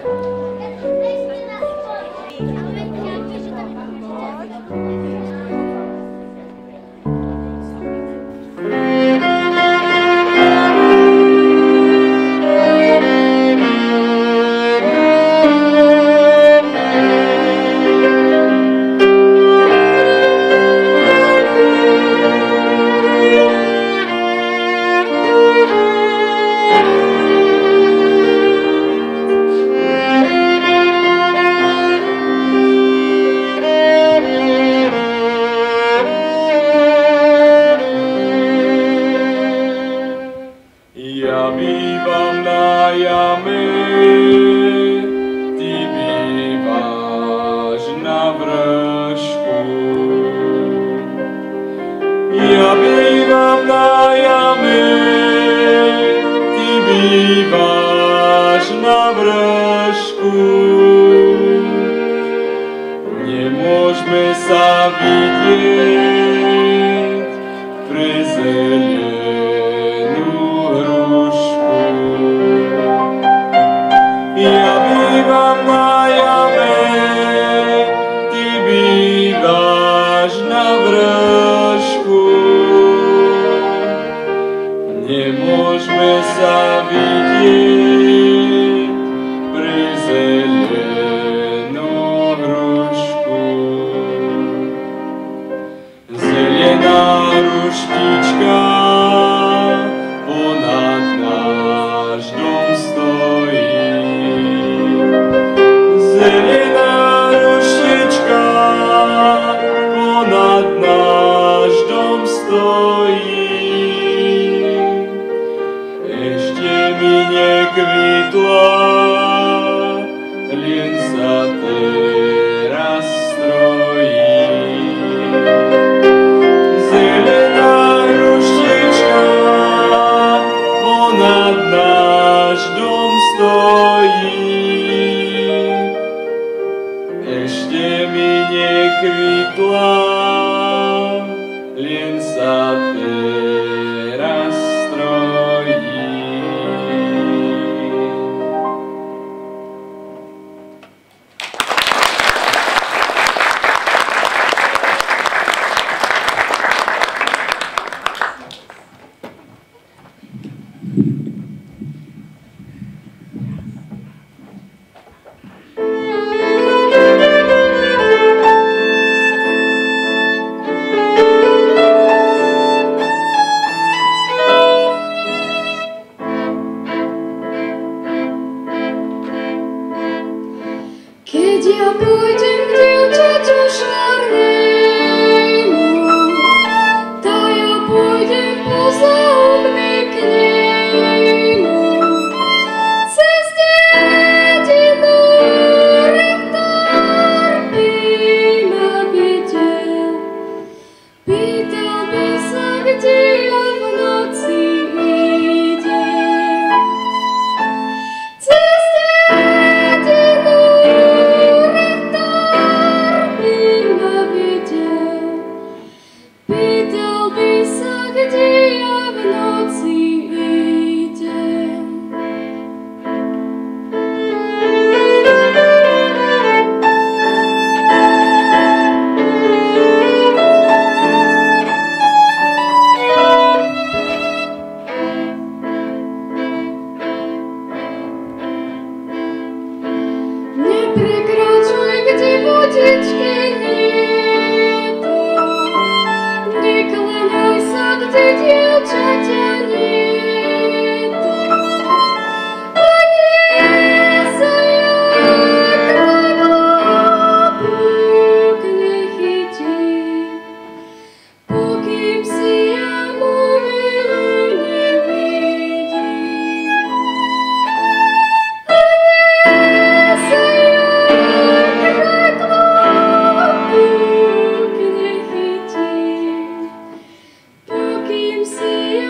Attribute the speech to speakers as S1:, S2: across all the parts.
S1: See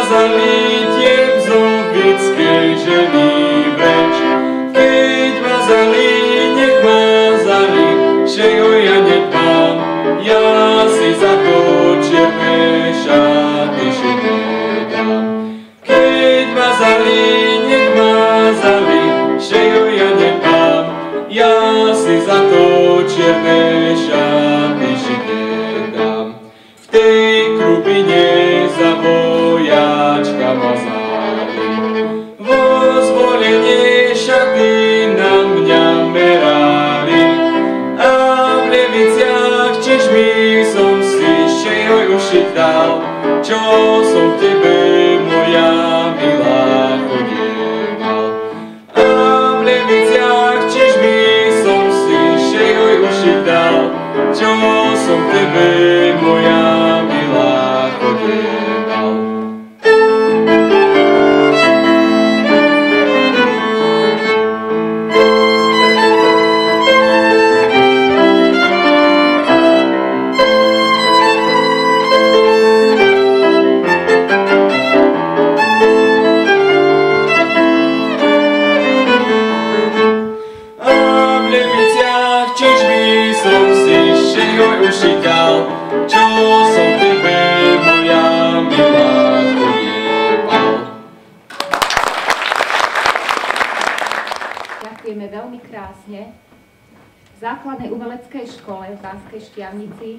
S1: Základnej umeleckej škole v Banskej Štiavnici.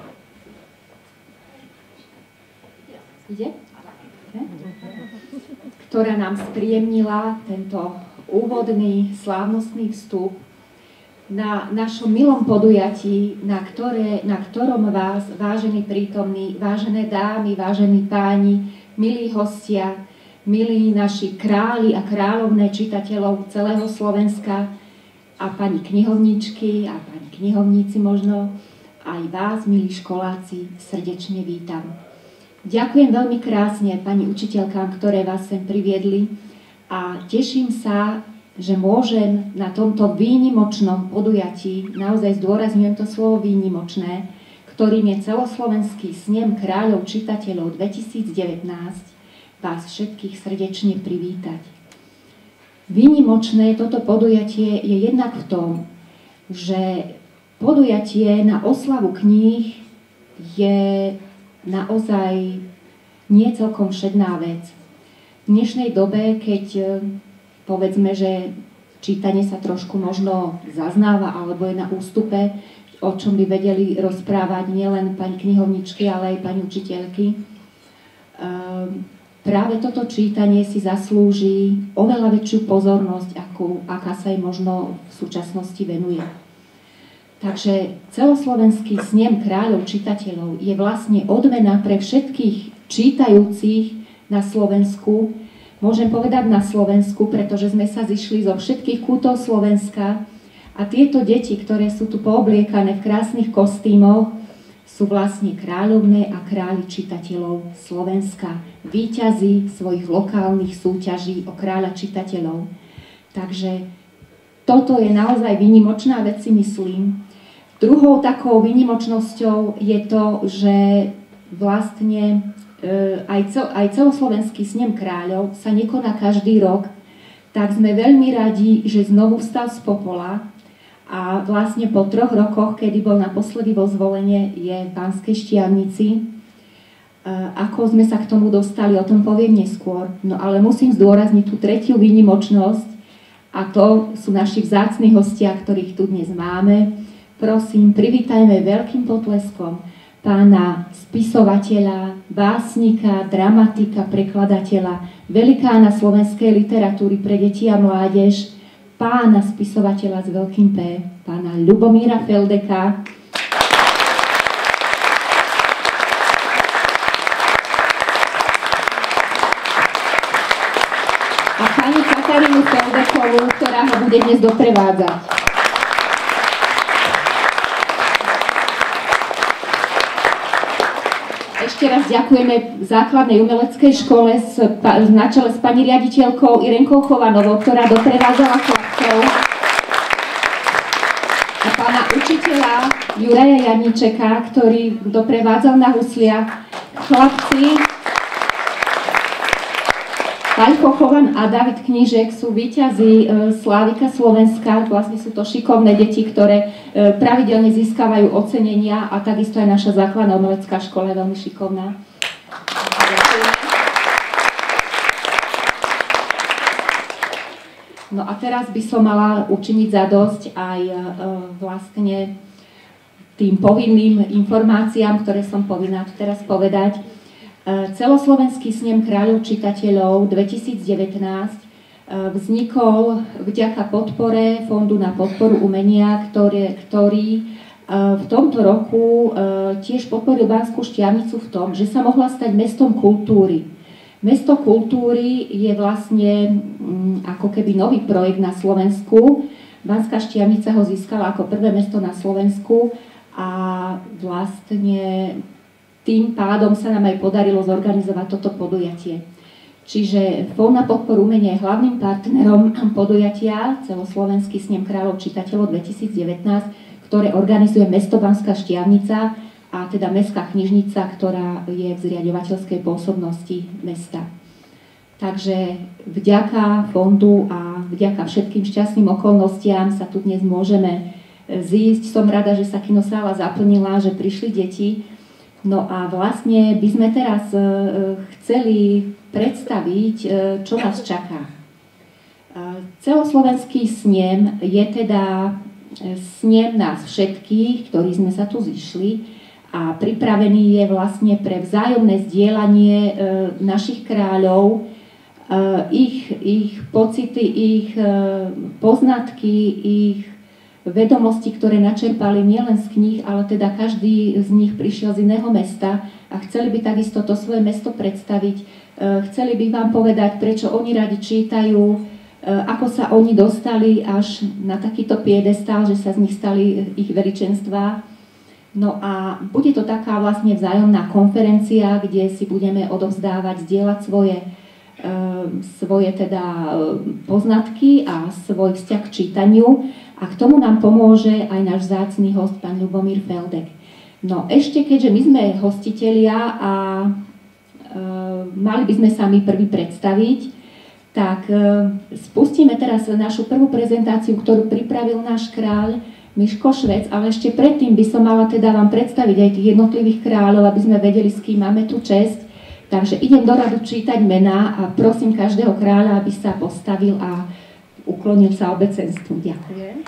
S1: Ktorá nám spríjemnila tento úvodný slávnostný vstup na našom milom podujatí, na ktorom vás, vážení prítomní, vážené dámy, vážení páni, milí hostia, milí naši králi a kráľovné čitateľov celého Slovenska, a pani knihovničky a pani knihovníci možno, aj vás, milí školáci, srdečne vítam. Ďakujem veľmi krásne pani učiteľkám, ktoré vás sem priviedli a teším sa, že môžem na tomto výnimočnom podujatí, naozaj zdôrazňujem to slovo výnimočné, ktorým je celoslovenský snem kráľov čitateľov 2019, vás všetkých srdečne privítať. Výnimočné toto podujatie je jednak v tom, že podujatie na oslavu kníh je naozaj nie celkom všedná vec. V dnešnej dobe, keď povedzme, že čítanie sa trošku možno zaznáva alebo je na ústupe, o čom by vedeli rozprávať nielen pani knihovničky, ale aj pani učiteľky, práve toto čítanie si zaslúži oveľa väčšiu pozornosť, aká sa jej možno v súčasnosti venuje. Takže celoslovenský snem kráľov čitateľov je vlastne odmena pre všetkých čítajúcich na Slovensku. Môžem povedať na Slovensku, pretože sme sa zišli zo všetkých kútov Slovenska a tieto deti, ktoré sú tu poobliekané v krásnych kostýmoch, sú vlastne kráľovné a králi čitateľov Slovenska, víťazi svojich lokálnych súťaží o kráľa čitateľov. Takže toto je naozaj výnimočná vec, si myslím. Druhou takou výnimočnosťou je to, že vlastne aj celoslovenský snem kráľov sa nekoná každý rok, tak sme veľmi radi, že znovu vstal z popola. A vlastne po 3 rokoch, kedy bol naposledy vo zvolenie, je v Banskej Štiavnici. Ako sme sa k tomu dostali, o tom poviem neskôr. No ale musím zdôrazniť tú tretiu výnimočnosť, a to sú naši vzácni hostia, ktorých tu dnes máme. Prosím, privítajme veľkým potleskom pána spisovateľa, básnika, dramatika, prekladateľa, velikána slovenskej literatúry pre deti a mládež, pána spisovateľa s veľkým P, pána Ľubomíra Feldeka. A pani Katarínu Feldekovú, ktorá ho bude dnes doprevádzať. Ešte raz ďakujeme základnej umeleckej škole na čele s pani riaditeľkou Irenkou Chovanovou, ktorá doprevádzala chlapcov, a pána učiteľa Juraja Jarníčeka, ktorý doprevádzal na husliach. Chlapci, Paľko Chovan a David Knížek sú víťazi Slávika Slovenska. Vlastne sú to šikovné deti, ktoré pravidelne získavajú ocenenia a takisto aj naša základná umelecká škola je veľmi šikovná. No a teraz by som mala učiniť zadosť aj vlastne tým povinným informáciám, ktoré som povinná tu teraz povedať. Celoslovenský snem kráľov čitateľov 2019 vznikol vďaka podpore Fondu na podporu umenia, ktorý v tomto roku tiež podporil Banskú Štiavnicu v tom, že sa mohla stať mestom kultúry. Mesto kultúry je vlastne ako keby nový projekt na Slovensku. Banská Štiavnica ho získala ako prvé mesto na Slovensku a vlastne tým pádom sa nám aj podarilo zorganizovať toto podujatie. Čiže Fond na podporu umenia je hlavným partnerom podujatia Celoslovenský snem kráľov čitateľov 2019, ktoré organizuje mesto Banská Štiavnica a teda mestská knižnica, ktorá je v zriaďovateľskej pôsobnosti mesta. Takže vďaka fondu a vďaka všetkým šťastným okolnostiam sa tu dnes môžeme zísť. Som rada, že sa kinosála zaplnila, že prišli deti. No a vlastne by sme teraz chceli predstaviť, čo nás čaká. Celoslovenský snem je teda snem nás všetkých, ktorí sme sa tu zišli a pripravený je vlastne pre vzájomné zdieľanie našich kráľov, ich pocity, ich poznatky, ich vedomosti, ktoré načerpali nielen z kníh, ale teda každý z nich prišiel z iného mesta a chceli by takisto to svoje mesto predstaviť. Chceli by vám povedať, prečo oni radi čítajú, ako sa oni dostali až na takýto piedestál, že sa z nich stali ich veličenstvá. No a bude to taká vlastne vzájomná konferencia, kde si budeme odovzdávať, zdieľať svoje teda poznatky a svoj vzťah k čítaniu. A k tomu nám pomôže aj náš vzácny host, pán Ľubomír Feldek. No ešte, keďže my sme hostitelia a mali by sme sa my prvý predstaviť, tak spustíme teraz našu prvú prezentáciu, ktorú pripravil náš kráľ Miško Švec, ale ešte predtým by som mala teda vám predstaviť aj tých jednotlivých kráľov, aby sme vedeli, s kým máme tú česť. Takže idem do radu čítať mená a prosím každého kráľa, aby sa postavil a uklonil sa obecenstvu. Ďakujem.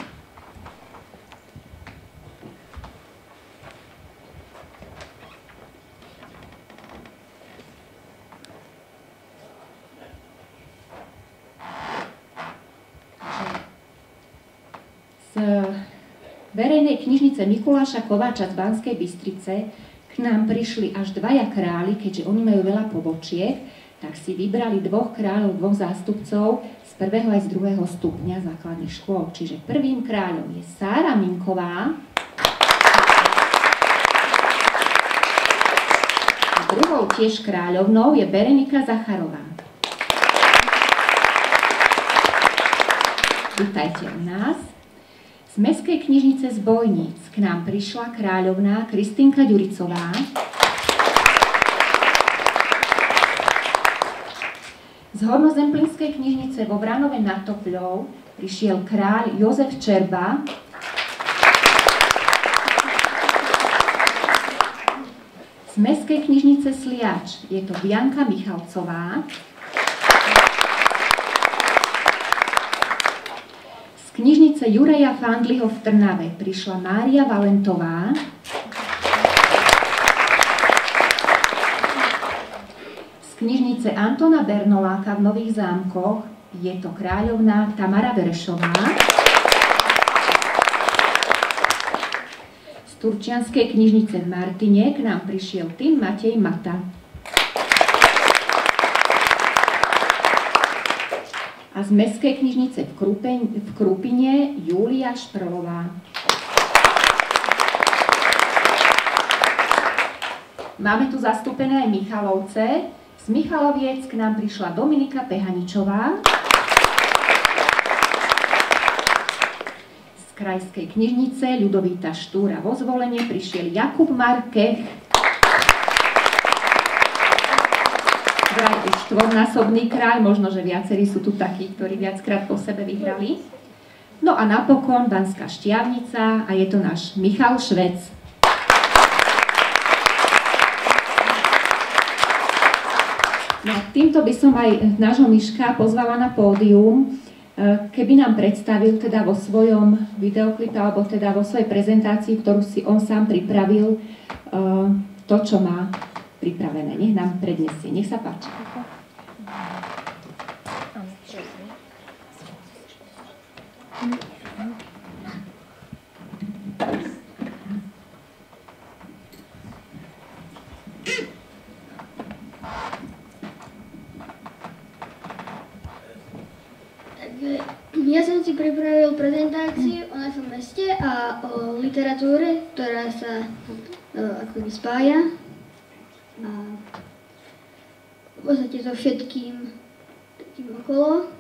S1: Z verejnej knižnice Mikuláša Kováča z Banskej Bystrice k nám prišli až dvaja králi, keďže oni majú veľa pobočiek, tak si vybrali dvoch kráľov, dvoch zástupcov z prvého aj z druhého stupňa základných škôl. Čiže prvým kráľom je Sára Minková a druhou tiež kráľovnou je Berenika Zacharová. Vítajte u nás. Z Mestskej knižnice z Bojníc k nám prišla kráľovná Kristýnka Ďuricová. Z Hornozemplínskej knižnice vo Vranove nad Topľou prišiel kráľ Jozef Čerba. Z Mestskej knižnice Sliač je to Bianka Michalcová. Z knižnice Juraja Fandliho v Trnave prišla Mária Valentová. Z knižnice Antona Bernoláka v Nových Zámkoch je to kráľovná Tamara Verešová. Z Turčianskej knižnice v Martine k nám prišiel Tým Matej Mata. A z Mestskej knižnice v Krupine Júlia Šprlová. Máme tu zastúpené aj Michalovce. Z Michaloviec k nám prišla Dominika Pehaničová. Z Krajskej knižnice Ľudovíta Štúra vo Zvolenie prišiel Jakub Markech. Z vraj už štvornásobný kráľ, možno, že viacerí sú tu takí, ktorí viackrát po sebe vyhrali. No a napokon Banská Štiavnica a je to náš Michal Švec. No, týmto by som aj nášho Miška pozvala na pódium, keby nám predstavil teda vo svojom videoklipe, alebo teda vo svojej prezentácii, ktorú si on sám pripravil, to, čo má pripravené. Nech nám predniesie. Nech sa páči.
S2: Ja som si pripravil prezentáciu o našom meste a o literatúre, ktorá sa akoby spája. A v podstate so všetkým takým okolo.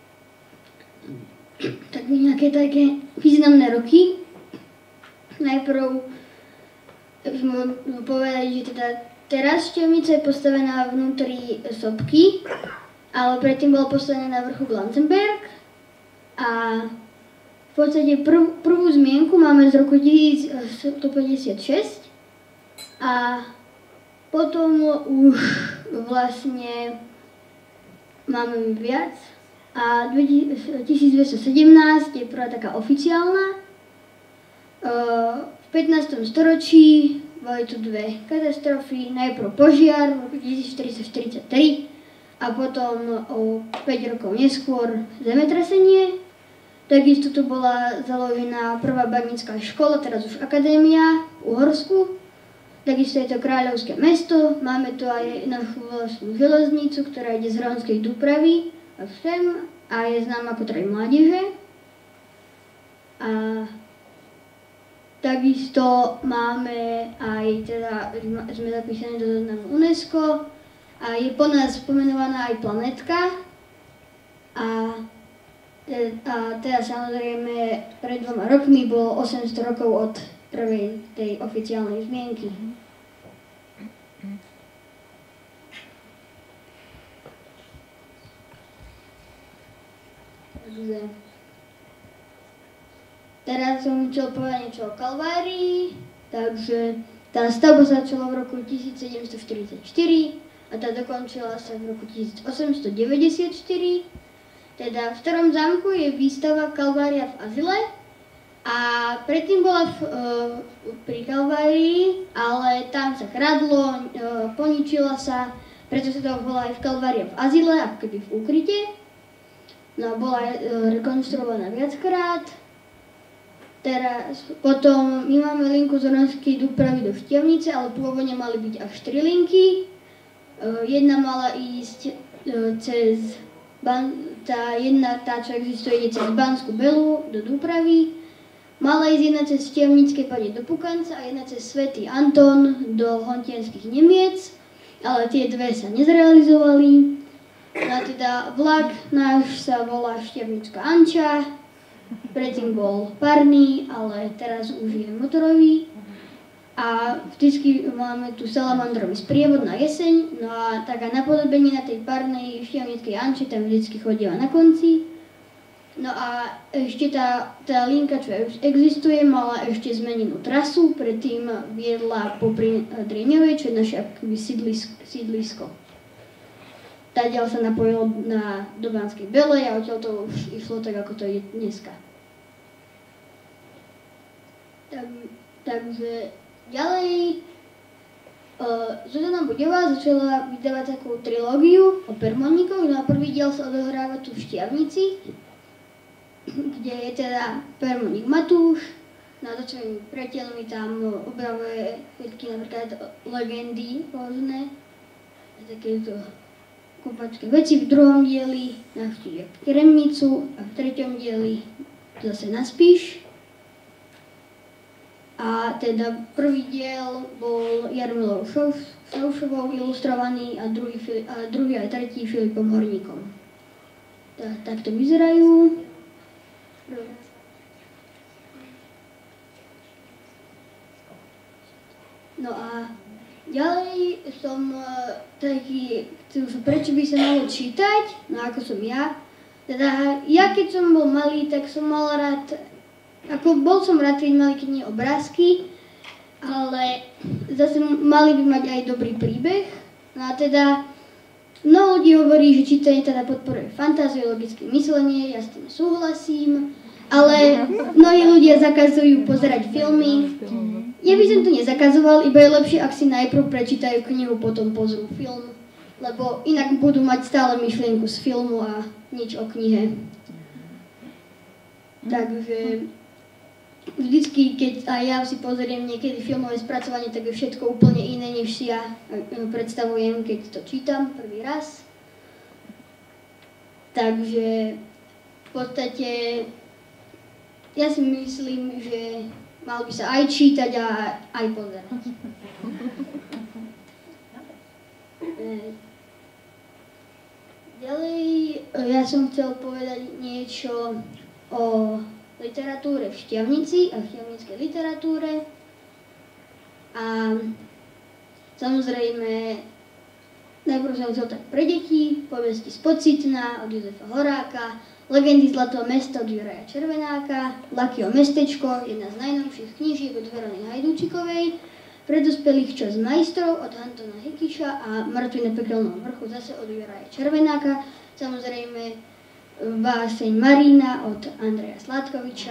S2: Tak nejaké také významné roky. Najprv by som mohol povedať, že teda teraz Štiavnica je postavená vnútri sopky, ale predtým bola postavená na vrchu Glanzenberg. A v podstate prvú zmienku máme z roku 1156 a potom už vlastne máme viac a 1217 je prvá taká oficiálna. V 15. storočí boli tu dve katastrofy, najprv požiar v roku 1443 a potom o 5 rokov neskôr zemetrasenie. Takisto tu bola založená prvá banícka škola, teraz už akadémia v Uhorsku. Takisto je to kráľovské mesto, máme tu aj našu vlastnú železnicu, ktorá ide z Hronskej Dúpravy a sem a je známa ako trať mládeže. A takisto máme aj, teda sme zapísaní do zoznamu UNESCO a je po nás pomenovaná aj planetka. A teda samozrejme pred 2 rokmi bolo 800 rokov od prvej tej oficiálnej zmienky. Takže teraz som chcel povedať niečo o Kalvárii, takže tá stavba začala v roku 1744 a tá dokončila sa v roku 1894. Teda v starom zámku je výstava Kalvária v Azile a predtým bola pri Kalvárii, ale tam sa kradlo, poničila sa, preto sa to bola aj v Kalvária v Azile, ako keby v úkryte. No bola rekonštruovaná viackrát. Teraz potom my máme linku z Hronskej Dúpravy do Štiavnice, ale pôvodne mali byť až 3 linky. Jedna mala ísť cez tá, čo existuje, ide cez Banskú Belu do Dúpravy. Mala ísť jedna cez Štiavnické pade do Pukanca a jedna cez Svätý Anton do Hontianskych Nemiec, ale tie dve sa nezrealizovali. A teda vlak náš sa volá Štiavnická Anča, predtým bol parný, ale teraz už je motorový. A vždycky máme tu salamandrový sprievod na jeseň, no a taká napodobenie na tej parnej Štiavnickej Anči tam vždycky chodila na konci. No a ešte tá linka, čo už existuje, mala ešte zmenenú trasu, predtým viedla popri Drieňovej, čo je naše akoby sídlisko. Tadiaľ sa napojilo do Banskej Belej a odtiaľ to už išlo tak, ako to je dneska. Takže ďalej, Zuzana Budová začala vydávať takú trilógiu o permoníkoch. No a prvý diel sa odohráva tu v Štiavnici, kde je teda permoník Matúš. No a so svojimi priateľmi tam objavuje všetky napríklad legendy rôzne. Takéto kúpačské veci. V druhom dieli navštívia Kremnicu a v treťom dieli zase na Spiš. A teda prvý diel bol Jarmilou Šaušovou ilustrovaný a druhý aj tretí Filipom Horníkom. Tak to vyzerajú. No a Ďalej som taký, prečo by sa malo čítať, no ako som ja. Teda ja keď som bol malý, tak som mal rád, bol som rád, keď mali knihy obrázky, ale zase mali by mať aj dobrý príbeh. No a teda mnoho ľudí hovorí, že čítanie teda podporuje fantáziu, logické myslenie, ja s tým súhlasím, ale mnohí ľudia zakazujú pozerať filmy. Ja by som to nezakazoval, iba je lepšie, ak si najprv prečítajú knihu, potom pozrú film, lebo inak budú mať stále myšlienku z filmu a nič o knihe. Takže vždycky, keď aj ja si pozriem niekedy filmové spracovanie, tak je všetko úplne iné, než si ja predstavujem, keď to čítam prvý raz. Takže v podstate ja si myslím, že mal by sa aj čítať a aj pozerať. Ďalej, ja som chcel povedať niečo o literatúre v Štiavnici a v štiavnickej literatúre. A samozrejme, najprv som chcel tak pre deti, povesti z Pocitna od Jozefa Horáka, Legendy Zlatého mesta od Juraja Červenáka, Lakio mestečko, jedna z najnovších knížiek od Verony Hajdúčikovej, pre dospelých Čas majstrov od Antona Hikiša a Mŕtvy na pekelnom vrchu zase od Juraja Červenáka, samozrejme Báseň Marína od Andreja Sládkoviča.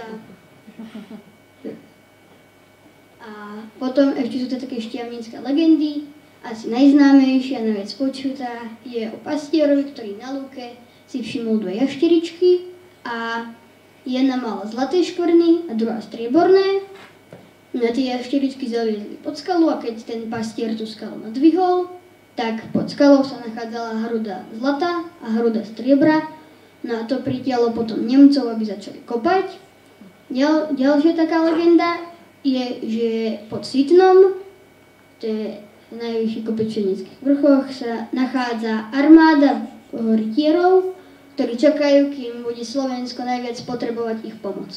S2: A potom ešte sú to také štiavnické legendy. Asi najznámejšia, najviac počutá je o pastierovi, ktorý na lúke si všimol dve jašteričky a jedna mala zlaté škvrny a druhá strieborné. Na tie jašteričky zaviezli pod skalu a keď ten pastier tú skalu nadvihol, tak pod skalou sa nachádzala hruda zlata a hruda striebra. No a to pritiahlo potom Nemcov, aby začali kopať. Ďalšia taká legenda je, že pod Sitnom, to je v najvyšších kopečenických vrchoch, sa nachádza armáda rytierov, ktorí čakajú, kým bude Slovensko najviac potrebovať ich pomoc.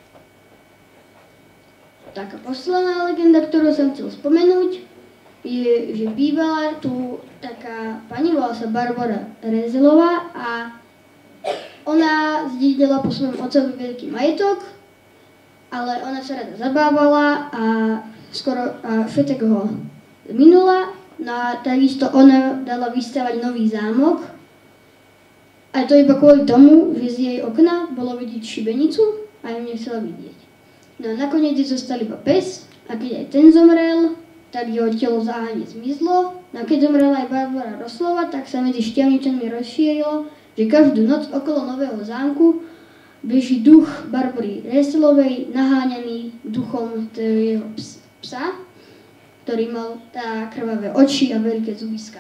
S2: Taká posledná legenda, ktorú som chcel spomenúť, je, že bývala tu taká pani, volala sa Barbara Rezelová a ona zdedila po svojom otcovi veľký majetok, ale ona sa rada zabávala a skoro všetek ho minula. No a takisto ona dala vystavať nový zámok. A to iba kvôli tomu, že z jej okna bolo vidieť šibenicu a ju nechcela vidieť. No a nakoniec zostal iba pes a keď aj ten zomrel, tak jeho telo záhadne zmizlo. No a keď zomrela aj Barbara Roslova, tak sa medzi Štiavničanmi rozšírilo, že každú noc okolo nového zámku beží duch Barbary Reselovej naháňaný duchom jeho psa, ktorý mal krvavé oči a veľké zubiská.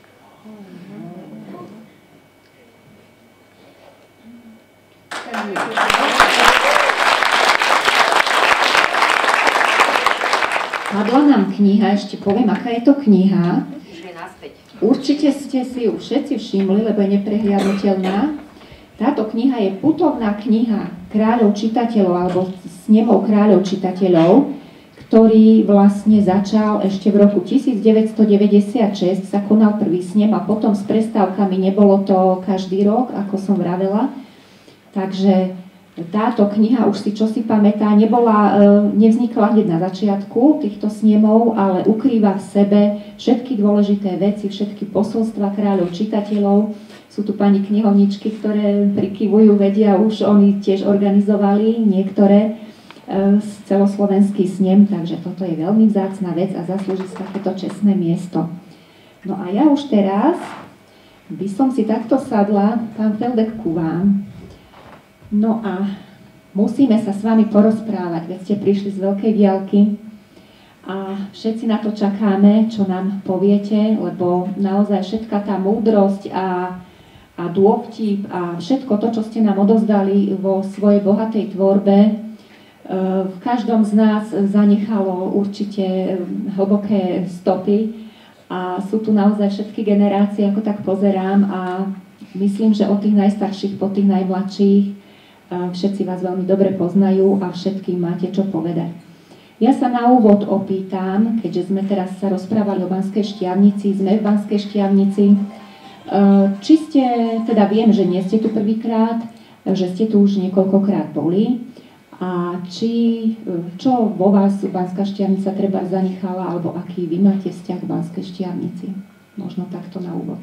S1: Padla nám kniha, ešte poviem, aká je to kniha. Určite ste si ju všetci všimli, lebo je neprehliadnutelná. Táto kniha je putovná kniha kráľov čitateľov, alebo snemov kráľov čitateľov, ktorý vlastne začal ešte v roku 1996, sa konal prvý snem a potom s prestávkami, nebolo to každý rok, ako som vravela. Takže táto kniha, už si čosi pamätá, nevznikla hneď na začiatku týchto snemov, ale ukrýva v sebe všetky dôležité veci, všetky posolstva kráľov čitateľov. Sú tu pani knihovničky, ktoré prikyvujú, vedia, už oni tiež organizovali niektoré celoslovenský snem, takže toto je veľmi vzácna vec a zaslúži si takéto čestné miesto. No a ja už teraz by som si takto sadla, pán Feldek, ku vám. No a musíme sa s vami porozprávať, veď ste prišli z veľkej diaľky a všetci na to čakáme, čo nám poviete, lebo naozaj všetka tá múdrosť a dôvtip a všetko to, čo ste nám odovzdali vo svojej bohatej tvorbe, v každom z nás zanechalo určite hlboké stopy a sú tu naozaj všetky generácie, ako tak pozerám a myslím, že od tých najstarších po tých najmladších všetci vás veľmi dobre poznajú a všetkým máte čo povedať. Ja sa na úvod opýtam, keďže sme teraz sa rozprávali o Banskej Štiavnici, sme v Banskej Štiavnici, či ste, teda viem, že nie ste tu prvýkrát, že ste tu už niekoľkokrát boli, a čo vo vás Banská Štiavnica treba zanechala, alebo aký vy máte vzťah k Banskej Štiavnici? Možno takto na úvod.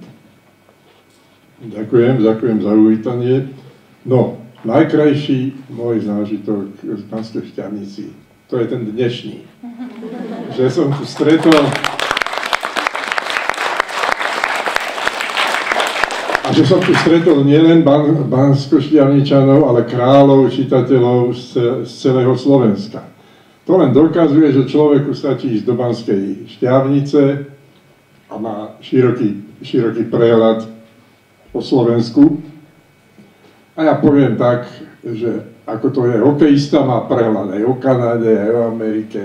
S3: Ďakujem za uvítanie. No, najkrajší môj zážitok z Banskej Štiavnici, to je ten dnešný. Že som tu stretol nielen Banskoštiavničanov, ale kráľov, čitateľov z celého Slovenska. To len dokazuje, že človeku stačí ísť do Banskej Štiavnice a má široký prehľad o Slovensku. A ja poviem tak, že ako to je, hokejista má prehľad aj o Kanade, aj o Amerike,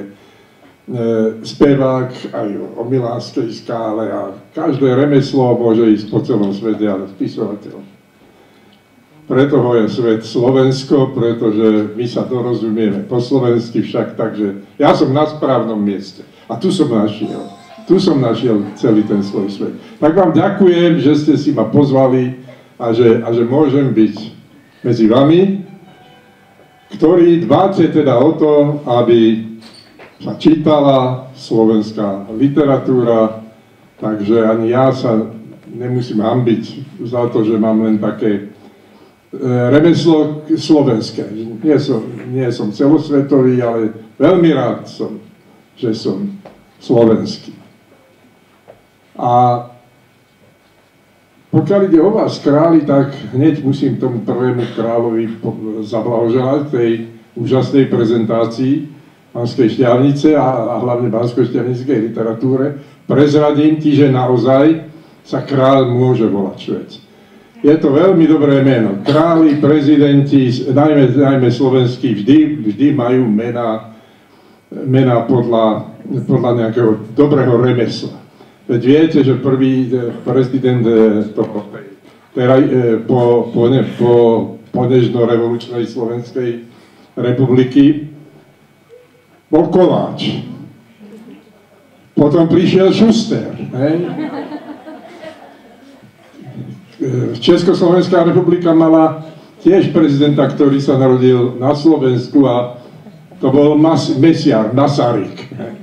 S3: spevák aj o Milánskej skále a každé remeslo môže ísť po celom svete, ale spisovateľ. Preto ho je svet Slovensko, pretože my sa dorozumieme po slovensky však, takže ja som na správnom mieste a tu som našiel celý ten svoj svet. Tak vám ďakujem, že ste si ma pozvali a že môžem byť medzi vami, ktorí dbáte teda o to, aby sa čítala slovenská literatúra, takže ani ja sa nemusím hanbiť za to, že mám len také remeslo slovenské. Nie som celosvetový, ale veľmi rád som, že som slovenský. A pokiaľ ide o vás, králi, tak hneď musím tomu prvému kráľovi zablahoželať tej úžasnej prezentácii Banskej Štiavnice a hlavne banskoštiavnickej literatúre. Prezradím ti, že naozaj sa kráľ môže volať Švec. Je to veľmi dobré meno. Králi, prezidenti, najmä slovenskí, vždy majú mená podľa nejakého dobrého remesla. Veď viete, že prvý prezident po nežno-revolučnej Slovenskej republiky bol Kováč. Potom prišiel Šuster. Československá republika mala tiež prezidenta, ktorý sa narodil na Slovensku a to bol Mesiar, Masaryk.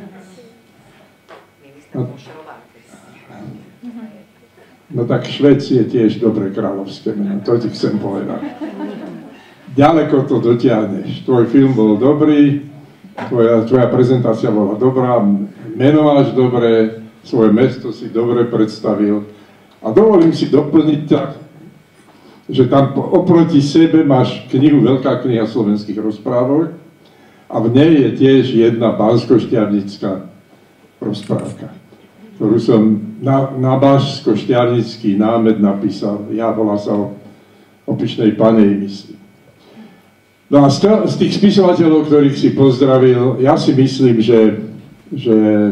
S3: No tak Švec je tiež dobre kráľovské meno, to ti chcem povedať. Ďaleko to dotiahneš. Tvoj film bol dobrý, tvoja prezentácia bola dobrá, meno máš dobré, svoje mesto si dobre predstavil. A dovolím si doplniť tak, že tam oproti sebe máš knihu, veľká kniha slovenských rozprávok a v nej je tiež jedna banskoštiavnická rozprávka, ktorú som na banskoštiavnický námed napísal. Ja volá sa o Pyšnej Panej, myslím. No a z tých spisovateľov, ktorých si pozdravil, ja si myslím, že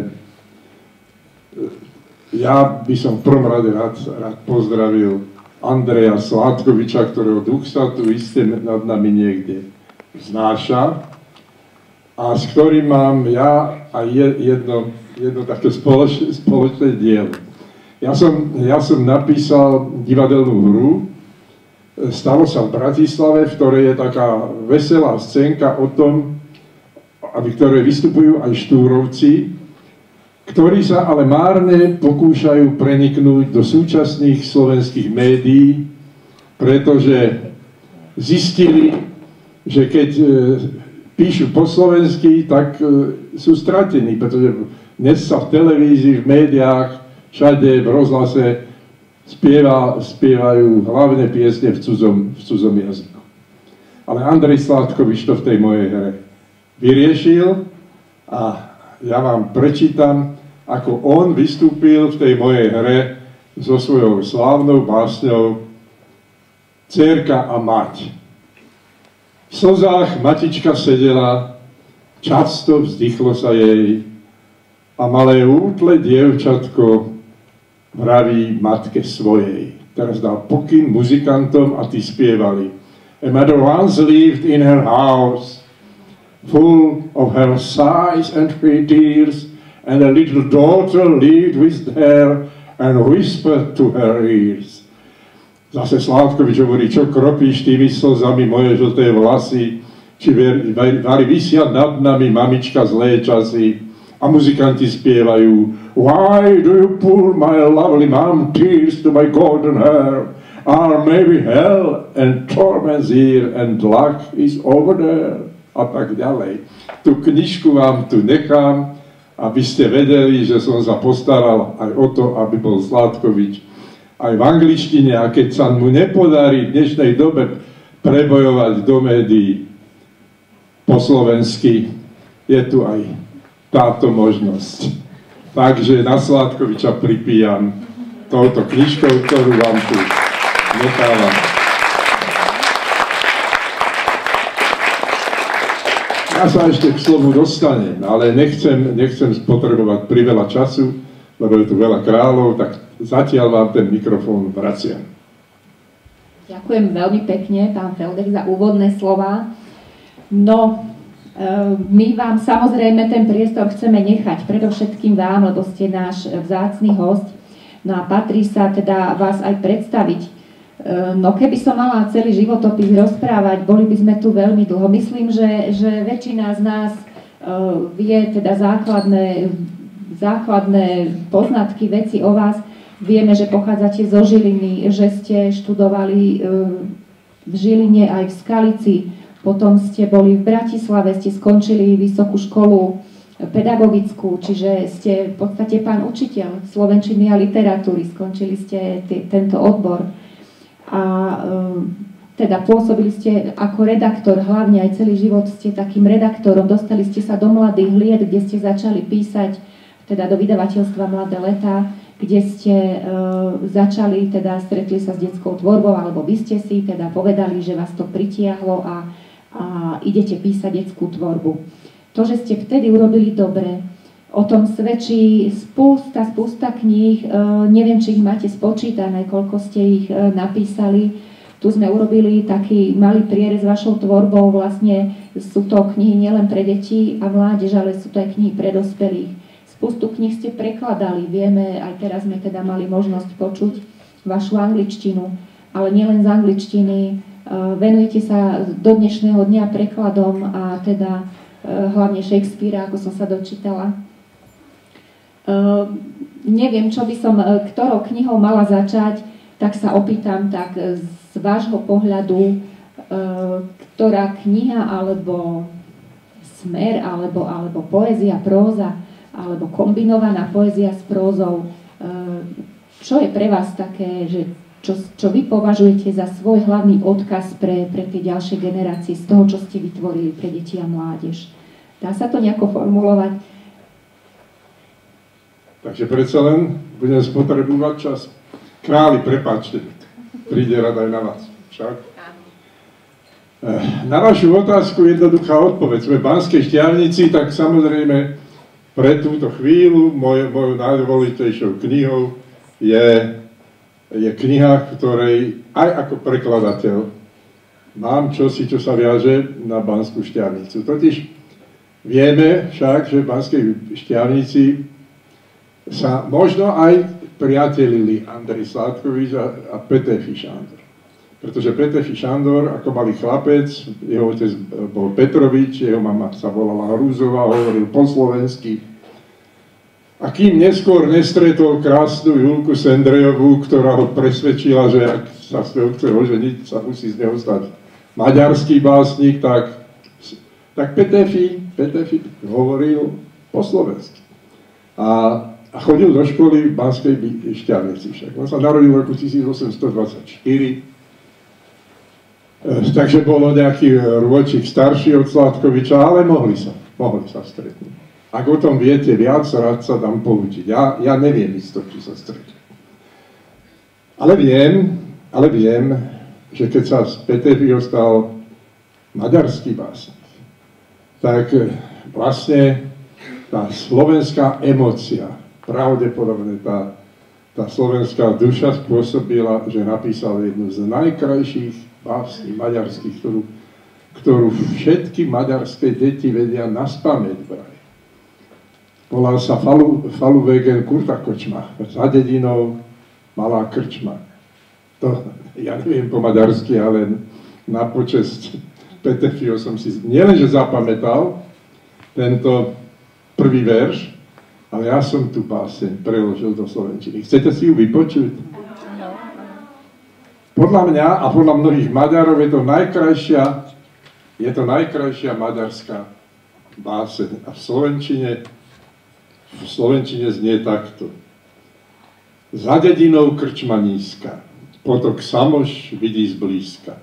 S3: ja by som v prvom rade rád pozdravil Andreja Sládkoviča, ktorého duch sa tu iste nad nami niekde vznáša a s ktorým mám ja aj jedno také spoločné dielo. Ja som napísal divadelnú hru. Stalo sa v Bratislave, v ktorej je taká veselá scénka o tom, v ktorej vystupujú aj štúrovci, ktorí sa ale márne pokúšajú preniknúť do súčasných slovenských médií, pretože zistili, že keď píšu po slovensky, tak sú stratení, pretože dnes sa v televízii, v médiách, všade v rozhlase spievajú hlavne piesne v cudzom jazyku. Ale Andrej Sládkovič to v tej mojej hre vyriešil a ja vám prečítam, ako on vystúpil v tej mojej hre so svojou slávnou básňou Dcérka a mať. V slzách matička sedela, často vzdychlo sa jej a malé útle dievčatko vraví matke svojej. Teraz dal pokyn muzikantom a tí spievali. A mother once lived in her house. full of her sighs and her tears, and a little daughter lived with her and whispered to her ears. Zase Sládkovič hovorí, čo kropíš tými slzami moje žlté vlasy, či vari vysia nad nami, mamička, zlé časy. A muzikanti spievajú, why do you pour my lovely mom tears to my golden hair? Are maybe hell and torments here and luck is over there? A tak ďalej. Tú knižku vám tu nechám, aby ste vedeli, že som sa postaral aj o to, aby bol Sládkovič aj v angličtine, a keď sa mu nepodarí v dnešnej dobe prebojovať do médií po slovensky, je tu aj táto možnosť. Takže na Sládkoviča pripíjam touto knižkou, ktorú vám tu nechávam. Ja sa ešte k slovu dostanem, ale nechcem spotrebovať priveľa času, lebo je tu veľa kráľov, tak zatiaľ vám ten mikrofón vraciam.
S1: Ďakujem veľmi pekne, pán Feldek, za úvodné slova. No, my vám samozrejme ten priestor chceme nechať, predovšetkým vám, lebo ste náš vzácny host. No a patrí sa teda vás aj predstaviť. No keby som mala celý životopis rozprávať, boli by sme tu veľmi dlho. Myslím, že väčšina z nás vie teda základné poznatky, veci o vás. Vieme, že pochádzate zo Žiliny, že ste študovali v Žiline aj v Skalici, potom ste boli v Bratislave, ste skončili vysokú školu pedagogickú, čiže ste v podstate pán učiteľ slovenčiny a literatúry, skončili ste tento odbor. A teda pôsobili ste ako redaktor, hlavne aj celý život ste takým redaktorom, dostali ste sa do Mladých liet, kde ste začali písať teda do vydavateľstva Mladé letá, kde ste začali, teda stretli sa s detskou tvorbou, alebo vy ste si teda povedali, že vás to pritiahlo a idete písať detskú tvorbu. To, že ste vtedy urobili dobre, o tom svedčí spústa kníh, neviem, či ich máte spočítané, koľko ste ich napísali. Tu sme urobili taký malý prierez vašou tvorbou, vlastne sú to knihy nielen pre deti a mládež, ale sú to aj knihy pre dospelých. Spustu kníh ste prekladali, vieme, aj teraz sme teda mali možnosť počuť vašu angličtinu, ale nielen z angličtiny, venujete sa do dnešného dňa prekladom a teda hlavne Shakespearea, ako som sa dočítala. Neviem, čo by som, ktorou knihou mala začať, tak sa opýtam tak z vášho pohľadu, ktorá kniha alebo smer, alebo poézia, próza, alebo kombinovaná poézia s prózou, čo je pre vás také, že čo vy považujete za svoj hlavný odkaz pre tie ďalšie generácie z toho, čo ste vytvorili pre deti a mládež? Dá sa to nejako formulovať?
S3: Takže predsa len budem spotrebovať čas. Králi, prepáčte, príde rada aj na vás. Však? Na vašu otázku jednoduchá odpoveď. Sme v Banskej Štiavnici, tak samozrejme pre túto chvíľu mojou najdôležitejšou knihou je kniha, ktorej aj ako prekladateľ mám čosi, čo sa viaže na Banskú Štiavnicu. Totiž vieme však, že v Banskej Štiavnici sa možno aj priatelili Andrej Sládkovič a Petefi Šandor. Pretože Petefi Šandor, ako malý chlapec, jeho otec bol Petrovič, jeho mama sa volala Hrúzová, hovoril po slovensky. A kým neskôr nestretol krásnu Julku Sendrejovú, ktorá ho presvedčila, že ak sa s ňou chce oženiť, sa musí z neho stať maďarský básnik, tak Petefi hovoril po slovensky. A chodil do školy v Banskej Štiavnici však. On sa narodil v roku 1824, takže bol nejaký rôčik starší od Sládkoviča, ale mohli sa stretnúť. Ak o tom viete viac, rád sa dám poučiť. Ja neviem isto, či sa stretnú. Ale viem, že keď sa z Petefiho stal maďarský básnik, tak vlastne tá slovenská emócia, pravdepodobne tá slovenská duša spôsobila, že napísal jednu z najkrajších básní maďarských, ktorú ktorú všetky maďarské deti vedia naspamäť vraj. Volal sa Faluvegen Kurtakočma. Za dedinou malá krčma. To ja neviem po maďarsky, ale na počesť Petefio som si nielenže zapamätal tento prvý verš, ale ja som tú báseň preložil do slovenčiny. Chcete si ju vypočuť? Podľa mňa a podľa mnohých Maďarov je to najkrajšia maďarská báseň. A v slovenčine znie takto. Za dedinou krčma nízka, potok Samoš vidí zblízka.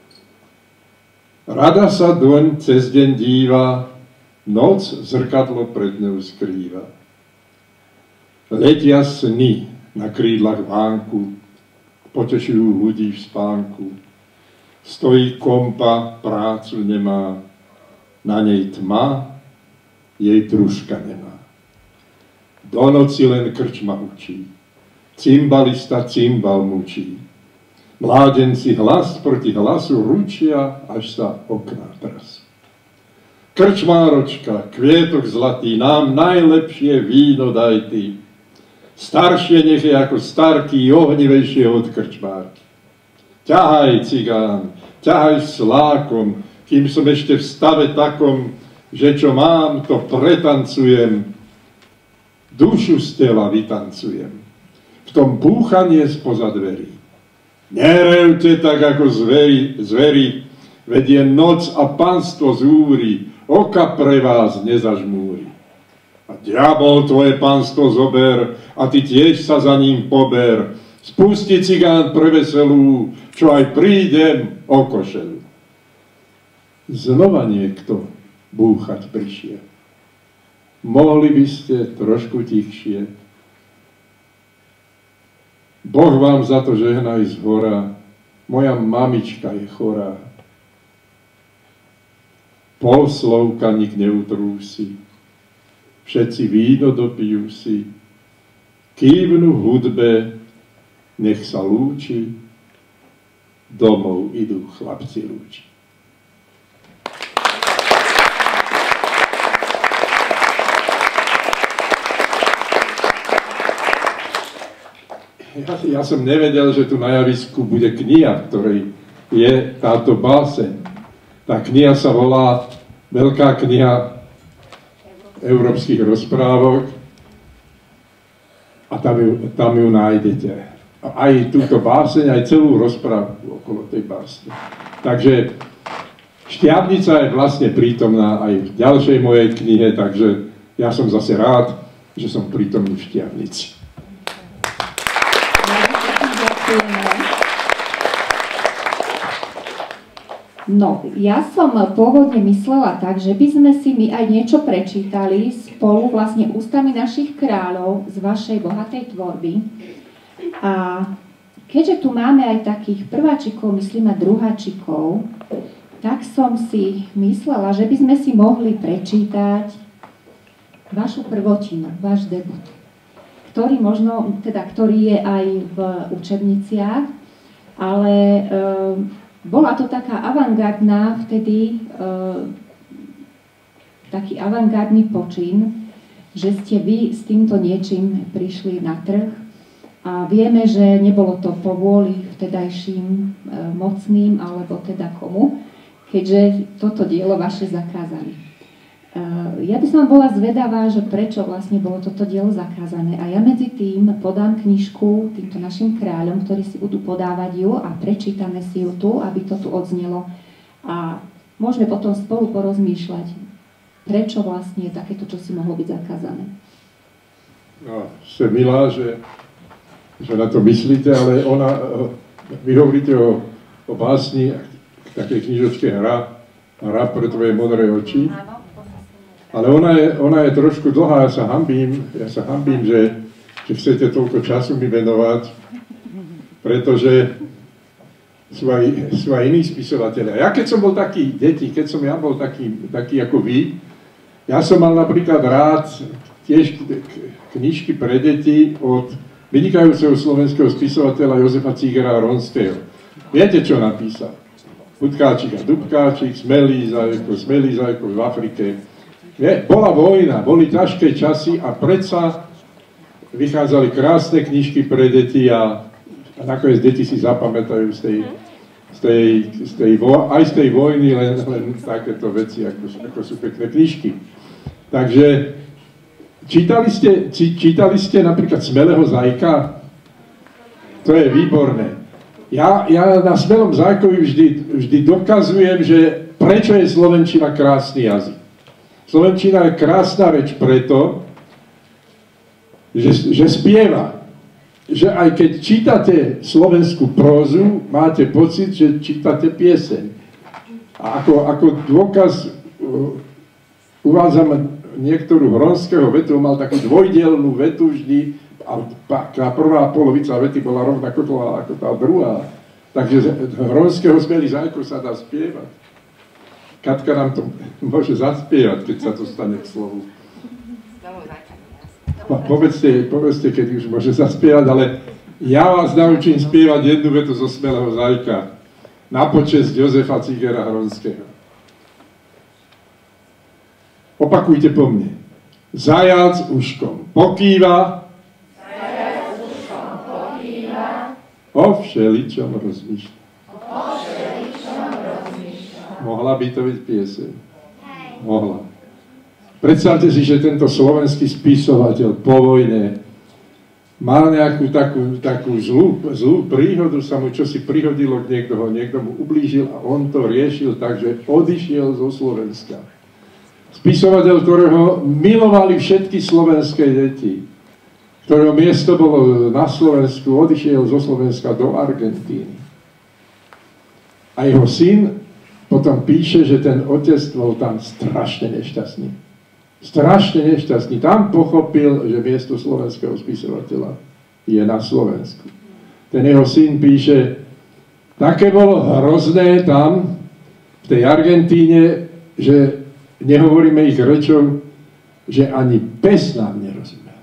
S3: Rada sa doň cez deň díva, noc zrkadlo pred ňou skrýva. Letia sny na krídlach vánku, potešujú ľudí v spánku. Stojí kompa, prácu nemá, na nej tma, jej družka nemá. Do noci len krčma učí, cymbalista cymbal mučí. Mládenci hlas proti hlasu ručia, až sa okná trasú. Krčmáročka, kvietok zlatý, nám najlepšie víno daj ty. Staršie nech je ako starky, ohnivejšie od krčmárky. Ťahaj, cigán, ťahaj slákom, kým som ešte v stave takom, že čo mám, to pretancujem. Dušu z tela vytancujem. V tom búchanie spoza dverí. Nerevte tak ako zveri, vedie noc a panstvo zúri, oka pre vás nezažmúri. A diabol tvoje panstvo zober, a ty tiež sa za ním pober. Spusti cigán pre veselú, čo aj prídem o košelu. Znova niekto búchať prišiel. Mohli by ste trošku tichšie. Boh vám za to žehnaj zhora, moja mamička je chorá. Pol slovka nik neutrúsi, všetci víno dopijú si, kývnu hudbe, nech sa lúči, domov idú chlapci lúči. Ja som nevedel, že tu na javisku bude kniha, v ktorej je táto báseň. Tá kniha sa volá Veľká kniha európskych rozprávok a tam ju nájdete. Aj túto báseň, aj celú rozprávku okolo tej básne. Takže Štiavnica je vlastne prítomná aj v ďalšej mojej knihe, takže ja som zase rád, že som prítomný v Štiavnici.
S1: No, ja som pôvodne myslela tak, že by sme si my aj niečo prečítali spolu vlastne ústami našich kráľov z vašej bohatej tvorby. A keďže tu máme aj takých prváčikov, myslím a druháčikov, tak som si myslela, že by sme si mohli prečítať vašu prvotinu, váš debut, ktorý je aj v učebniciach, ale bola to taká avantgardná vtedy, taký avantgardný počin, že ste vy s týmto niečím prišli na trh a vieme, že nebolo to po vôli vtedajším mocným alebo teda komu, keďže toto dielo vaše zakázali. Ja by som bola zvedavá, že prečo vlastne bolo toto dielo zakázané. A ja medzi tým podám knižku týmto našim kráľom, ktorí si budú podávať ju a prečítame si ju tu, aby to tu odznelo. A môžeme potom spolu porozmýšľať, prečo vlastne takéto čosi mohlo byť zakázané.
S3: No, ste milá, že na to myslíte, ale vy hovoríte o básni, také knižočke Hra pre tvoje modré oči. Ale ona je trošku dlhá, ja sa hanbím, že chcete toľko času mi venovať, pretože sú aj iní spisovatelia. Ja keď som bol taký deti, keď som ja bol taký ako vy, ja som mal napríklad rád tiež knižky pre deti od vynikajúceho slovenského spisovateľa Jozefa Cígera Ronského. Viete, čo napísal? Putkáčik a Dubkáčik, Smelý Zajko v Afrike. Bola vojna, boli ťažké časy a predsa vychádzali krásne knižky pre deti a nakoniec deti si zapamätajú aj z tej vojny len takéto veci, ako sú pekné knižky. Takže čítali ste napríklad Smelého Zajka? To je výborné. Ja na Smelom Zajkovi vždy dokazujem, že prečo je slovenčina krásny jazyk. Slovenčina je krásna reč preto, že spieva. Že aj keď čítate slovenskú prózu, máte pocit, že čítate pieseň. A ako dôkaz uvádzam niektorú Hronského vetu, mal takú dvojdielnú vetu vždy, a tá prvá polovica vety bola rovnako ako tá druhá. Takže Hronského Smelý Zajko sa dá spievať. Katka nám to môže zaspievať, keď sa to stane k slovu. Povedzte, keď už môže zaspievať, ale ja vás naučím spievať jednu vetu zo Smelého Zajka na počesť Jozefa Cigera Hronského. Opakujte po mne. Zajac uškom pokýva, o všeličom rozmýšľa. Mohla by to byť pieseň? Mohla. Predstavte si, že tento slovenský spisovateľ po vojne mal nejakú takú zlú príhodu, sa mu čosi prihodilo k niekto mu ublížil a on to riešil tak, že odišiel zo Slovenska. Spisovateľ, ktorého milovali všetky slovenské deti, ktorého miesto bolo na Slovensku, odišiel zo Slovenska do Argentíny. A jeho syn potom píše, že ten otec bol tam strašne nešťastný. Strašne nešťastný. Tam pochopil, že miesto slovenského spisovateľa je na Slovensku. Ten jeho syn píše, také bolo hrozné tam, v tej Argentíne, že nehovoríme ich rečou, že ani pes nám nerozumel.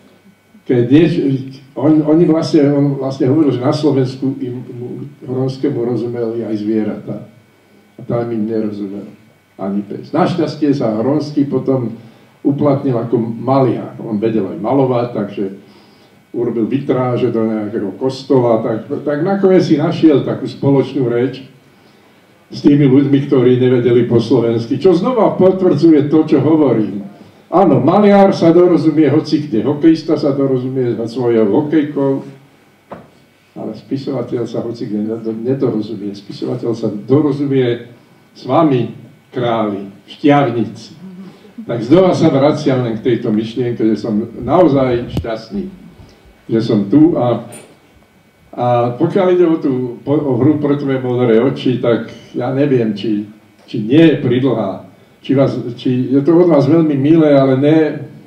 S3: On vlastne hovoril, že na Slovensku Hronskému rozumeli aj zvieratá. A tam im nerozumel ani pes. Našťastie sa Hronský potom uplatnil ako maliar. On vedel aj malovať, takže urobil vitráže do nejakého kostola, tak nakoniec si našiel takú spoločnú reč s tými ľuďmi, ktorí nevedeli po slovensky. Čo znova potvrdzuje to, čo hovorím. Áno, maliar sa dorozumie hocikde, hokejista sa dorozumie svojou hokejkou, ale spisovateľ sa hocikde nedorozumie. Spisovateľ sa dorozumie s vami, králi, šťavníci. Tak znova sa vraciam len k tejto myšlienke, že som naozaj šťastný, že som tu a pokiaľ ide o hru Pre tvoje modré oči, tak ja neviem, či nie je pridlhá. Či je to od vás veľmi milé, ale ne,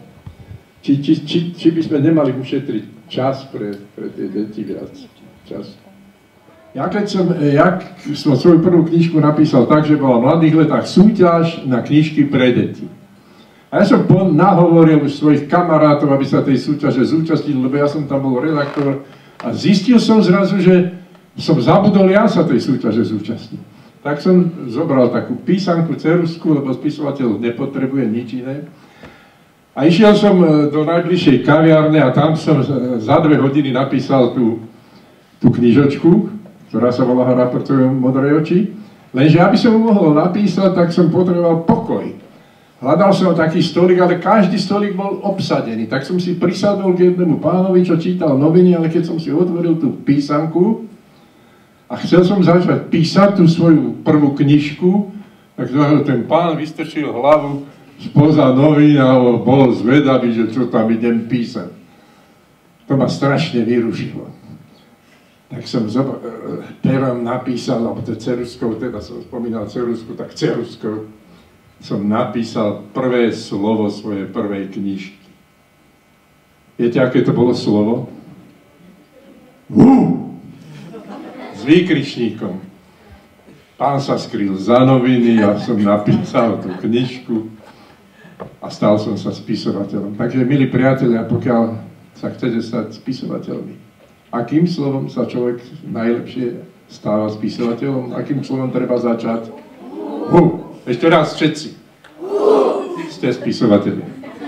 S3: či by sme nemali ušetriť čas pre tie deti viac. Čas. Ja som svoju prvú knižku napísal tak, že bola v mladých letách súťaž na knižky pre deti. A ja som nahovoril už svojich kamarátov, aby sa tej súťaže zúčastnili, lebo ja som tam bol redaktor a zistil som zrazu, že som zabudol ja sa tej súťaže zúčastniť. Tak som zobral takú písanku ceruzku, lebo spisovateľ nepotrebuje nič iné. A išiel som do najbližšej kaviárne a tam som za 2 hodiny napísal tú knižočku, ktorá sa volá Hra pre tvoje modré oči. Lenže aby som ju mohol napísať, tak som potreboval pokoj. Hľadal som taký stolík, ale každý stolík bol obsadený. Tak som si prisadol k jednému pánovi, čo čítal noviny, ale keď som si otvoril tú písanku a chcel som začať písať tú svoju prvú knižku, tak ten pán vystrčil hlavu spoza novín a bol zvedavý, že čo tam idem písať. To ma strašne vyrušilo. Tak som perom napísal, alebo ceruzkou, teda som spomínal ceruzku, tak ceruzkou som napísal prvé slovo svojej prvej knižky. Viete, aké to bolo slovo? S výkričníkom. Pán sa skryl za noviny, ja som napísal tú knižku a stal som sa spisovateľom. Takže, milí priatelia, pokiaľ sa chcete stať spisovateľmi, akým slovom sa človek najlepšie stáva spisovateľom? Akým slovom treba začať? Ešte raz všetci. Ste spisovateľi.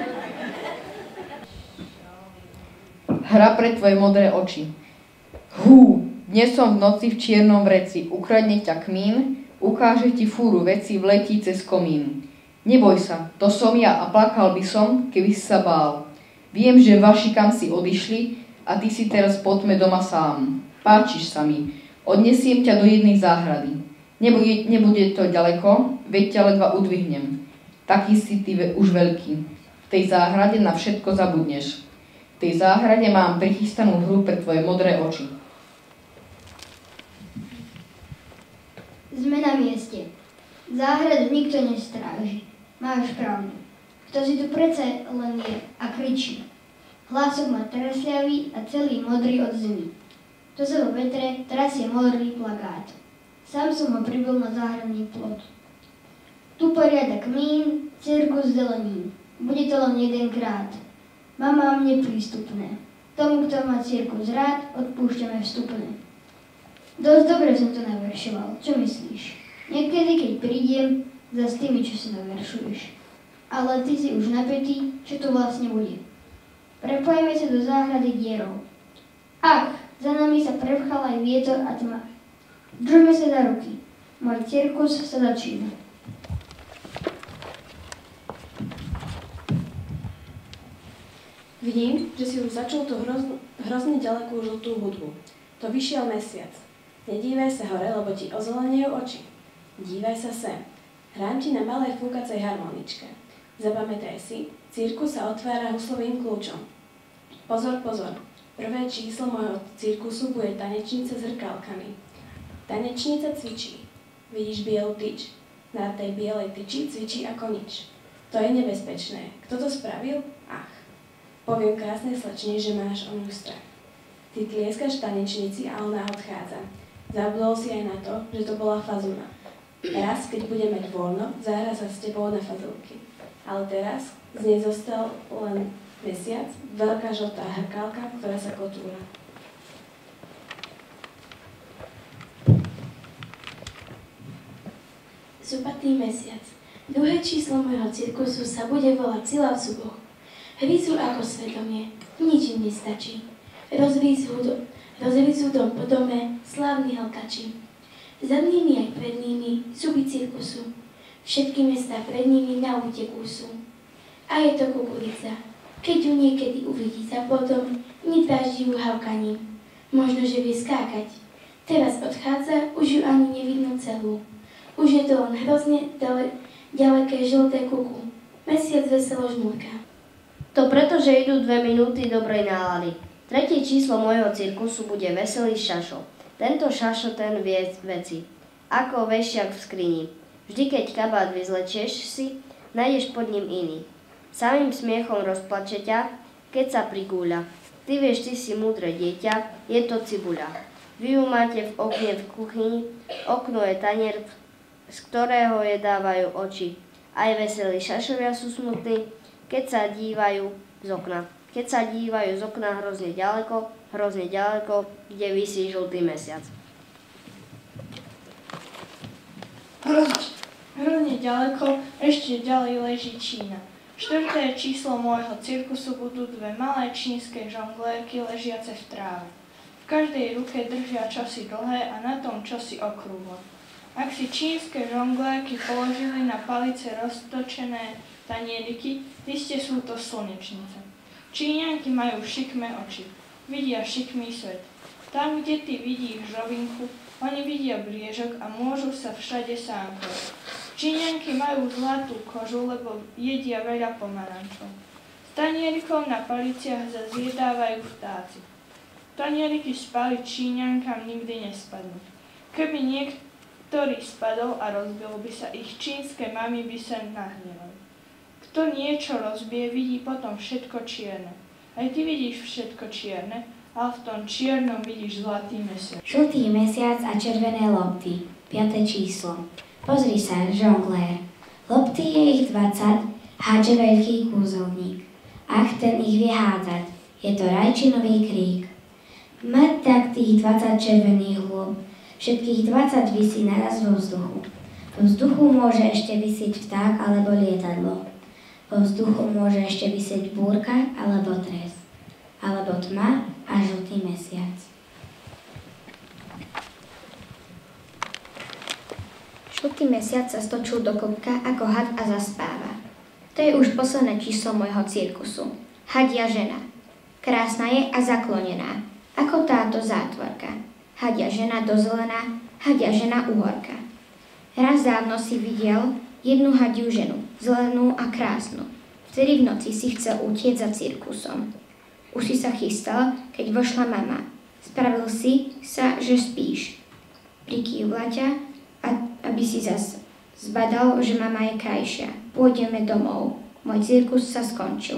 S4: Hra pre tvoje modré oči. Dnes som v noci v čiernom vreci, ukradne ťa kmín, ukáže ti fúru veci, vletí cez komín. Neboj sa, to som ja a plakal by som, keby si sa bál. Viem, že vaši kam si odišli a ty si teraz po tme doma sám. Páčiš sa mi, odnesiem ťa do jednej záhrady. Nebude to ďaleko, veď ťa ledva udvihnem. Taký si ty už veľký. V tej záhrade na všetko zabudneš. V tej záhrade mám prichystanú hru pre tvoje modré oči.
S2: Sme na mieste. Záhradu nikto nestráži. Máš pravdu. Kto si tu predsa len je a kričí. Hlások má trasľavý a celý modrý od zimy. To sa vo vetre trasie modrý plagát. Sám som ho pribil na záhradný plot. Tu poriada kmín, cirkus zelenín. Bude to len jedenkrát. Mama mne prístupné. Tomu, kto má cirkus rád, odpúšťame vstupné. Dosť dobre som to naveršoval. Čo myslíš? Niekedy, keď prídem, za s tými, čo si naveršuješ. Ale ty si už napätý, čo tu vlastne bude. Prepojeme sa do záhrady dierou. Ach, za nami sa prepchal aj vietor a tma. Držme sa za ruky. Môj cirkus sa začína.
S5: Vidím, že si už začal tú hrozne ďalekú žltú hudbu. To vyšiel mesiac. Nedívaj sa hore, lebo ti ozelenejú oči. Dívaj sa sem. Hrám ti na malej fúkacej harmoničke. Zapamätaj si, cirkus sa otvára huslovým kľúčom. Pozor, pozor. Prvé číslo môjho cirkusu bude tanečnica s hrkálkami. Tanečnica cvičí. Vidíš bielu tyč? Na tej bielej tyči cvičí ako nič. To je nebezpečné. Kto to spravil? Ach. Poviem krásnej slečne, že máš o ňu strach. Ty tlieskaš tanečnici a ona odchádza. Zabudol si aj na to, že to bola fazula. Raz, keď bude mať voľno, zahra sa s tebou na fazulky. Ale teraz z nej zostal len mesiac, veľká žltá hrkálka, ktorá sa kotúra.
S6: Zupatý mesiac. Druhé číslo môjho cirkusu sa bude volať Sila v zuboch. Hry sú ako svedomie, nič im nestačí. Rozvízú dom po dome, slávni hltači. Za nimi aj pred nimi zuby cirkusu. Všetky mestá pred nimi na úteku sú. A je to kukurica. Keď ju niekedy uvidí za potom, nedráždi ju havkaním. Možno, že vie skákať. Teraz odchádza, už ju ani nevidno celú. Už je to len hrozne ďaleké žlté kuku. Mesiac veselo žmurka.
S7: To preto, že idú 2 minúty dobrej nálady. Tretie číslo môjho cirkusu bude Veselý šašo. Tento šašo ten vie veci. Ako vešiak v skrini. Vždy, keď kabát vyzlečieš si, nájdeš pod ním iný. Samým smiechom rozplače ťa, keď sa prigúľa. Ty vieš, ty si múdre dieťa, je to cibuľa. Vy ju máte v okne v kuchyni, okno je tanier, z ktorého jedávajú oči. Aj veselí šašovia sú smutní, keď sa dívajú z okna. Keď sa dívajú z okna hrozne ďaleko, kde visí žltý mesiac.
S8: Hrozne ďaleko, ešte ďalej leží Čína. Štvrté číslo môjho cirkusu budú 2 malé čínske žonglérky ležiace v tráve. V každej ruke držia čosi dlhé a na tom čosi okrúhle. Ak si čínske žonglérky položili na palice roztočené tanieriky, iste sú to slnečnice. Číňanky majú šikmé oči, vidia šikmý svet. Tam, kde ty vidíš rovinku, oni vidia briežok a môžu sa všade sánkovať. Číňanky majú zlatú kožu, lebo jedia veľa pomarančov. S tanierikov na paliciach zjedávajú vtáci. Tanieriky spali Číňankám nikdy nespadnú. Keby niektorý spadol a rozbil by sa, ich čínske mamy by sa nahnevali. Kto niečo rozbije, vidí potom všetko čierne. Aj ty vidíš všetko čierne, ale v tom čiernom vidíš zlatý mesiac.
S6: Žltý mesiac a červené lopty. 5. číslo. Pozri sa, žonglér. Lopty je ich 20, hádže veľký kúzelník. Ach, ten ich vie hádzať. Je to rajčinový krík. Mať tak tých 20 červených hôb. Všetkých 20 visí naraz vo vzduchu. Vo vzduchu môže ešte visieť vták alebo lietadlo. Vo vzduchu môže ešte visieť búrka alebo tres. Alebo tma a žltý mesiac.
S9: Žltý mesiac sa stočil do kopka ako had a zaspáva. To je už posledné číslo môjho cirkusu. Hadia žena. Krásna je a zaklonená, ako táto zátvorka. Hadia žena dozelená, hadia žena uhorka. Raz dávno si videl jednu hadiu ženu, zelenú a krásnu. Vtedy v noci si chcel utiecť za cirkusom. Už si sa chystal, keď vošla mama. Spravil si sa, že spíš. Prikývla ťa, aby si zas zbadal, že mama je krajšia. Pôjdeme domov. Môj cirkus sa skončil.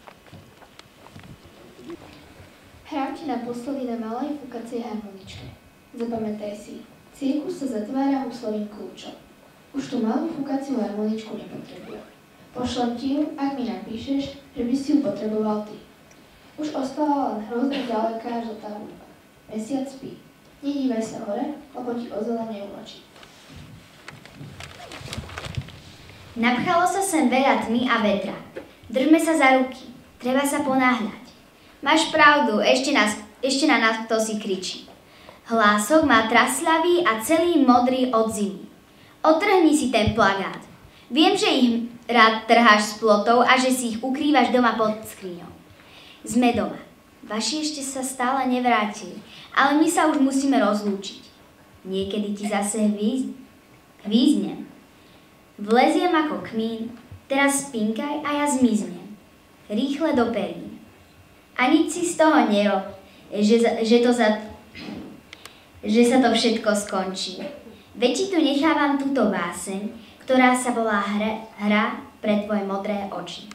S10: Hrám ti naposledy na malej fúkacej harmoničke. Zapamätaj si, cirkus sa zatvára huslovým kľúčom. Už tú malú fúkaciu harmoničku nepotrebujem. Pošlem ti ju, ak mi napíšeš, že by si ju potreboval ty. Už ostala len hrozne ďaleká žltá hudba. Mesiac spí. Nedívaj sa hore, lebo ti ozelenejú oči.
S9: Napchalo sa sem veľa tmy a vetra. Držme sa za ruky. Treba sa ponáhľať. Máš pravdu, ešte na nás kto si kričí. Hlások má traslavý a celý modrý od zimy. Otrhni si ten plagát. Viem, že ich rád trháš s plotov a že si ich ukrývaš doma pod skriňou. Sme doma. Vaši ešte sa stále nevrátili, ale my sa už musíme rozlúčiť. Niekedy ti zase hvíznem. Vleziem ako kmín, teraz spinkaj a ja zmiznem. Rýchle do perín. A nič si z toho nerob, že sa to všetko skončí. Veď ti tu nechávam túto báseň, ktorá sa volá Hra pre tvoje modré oči.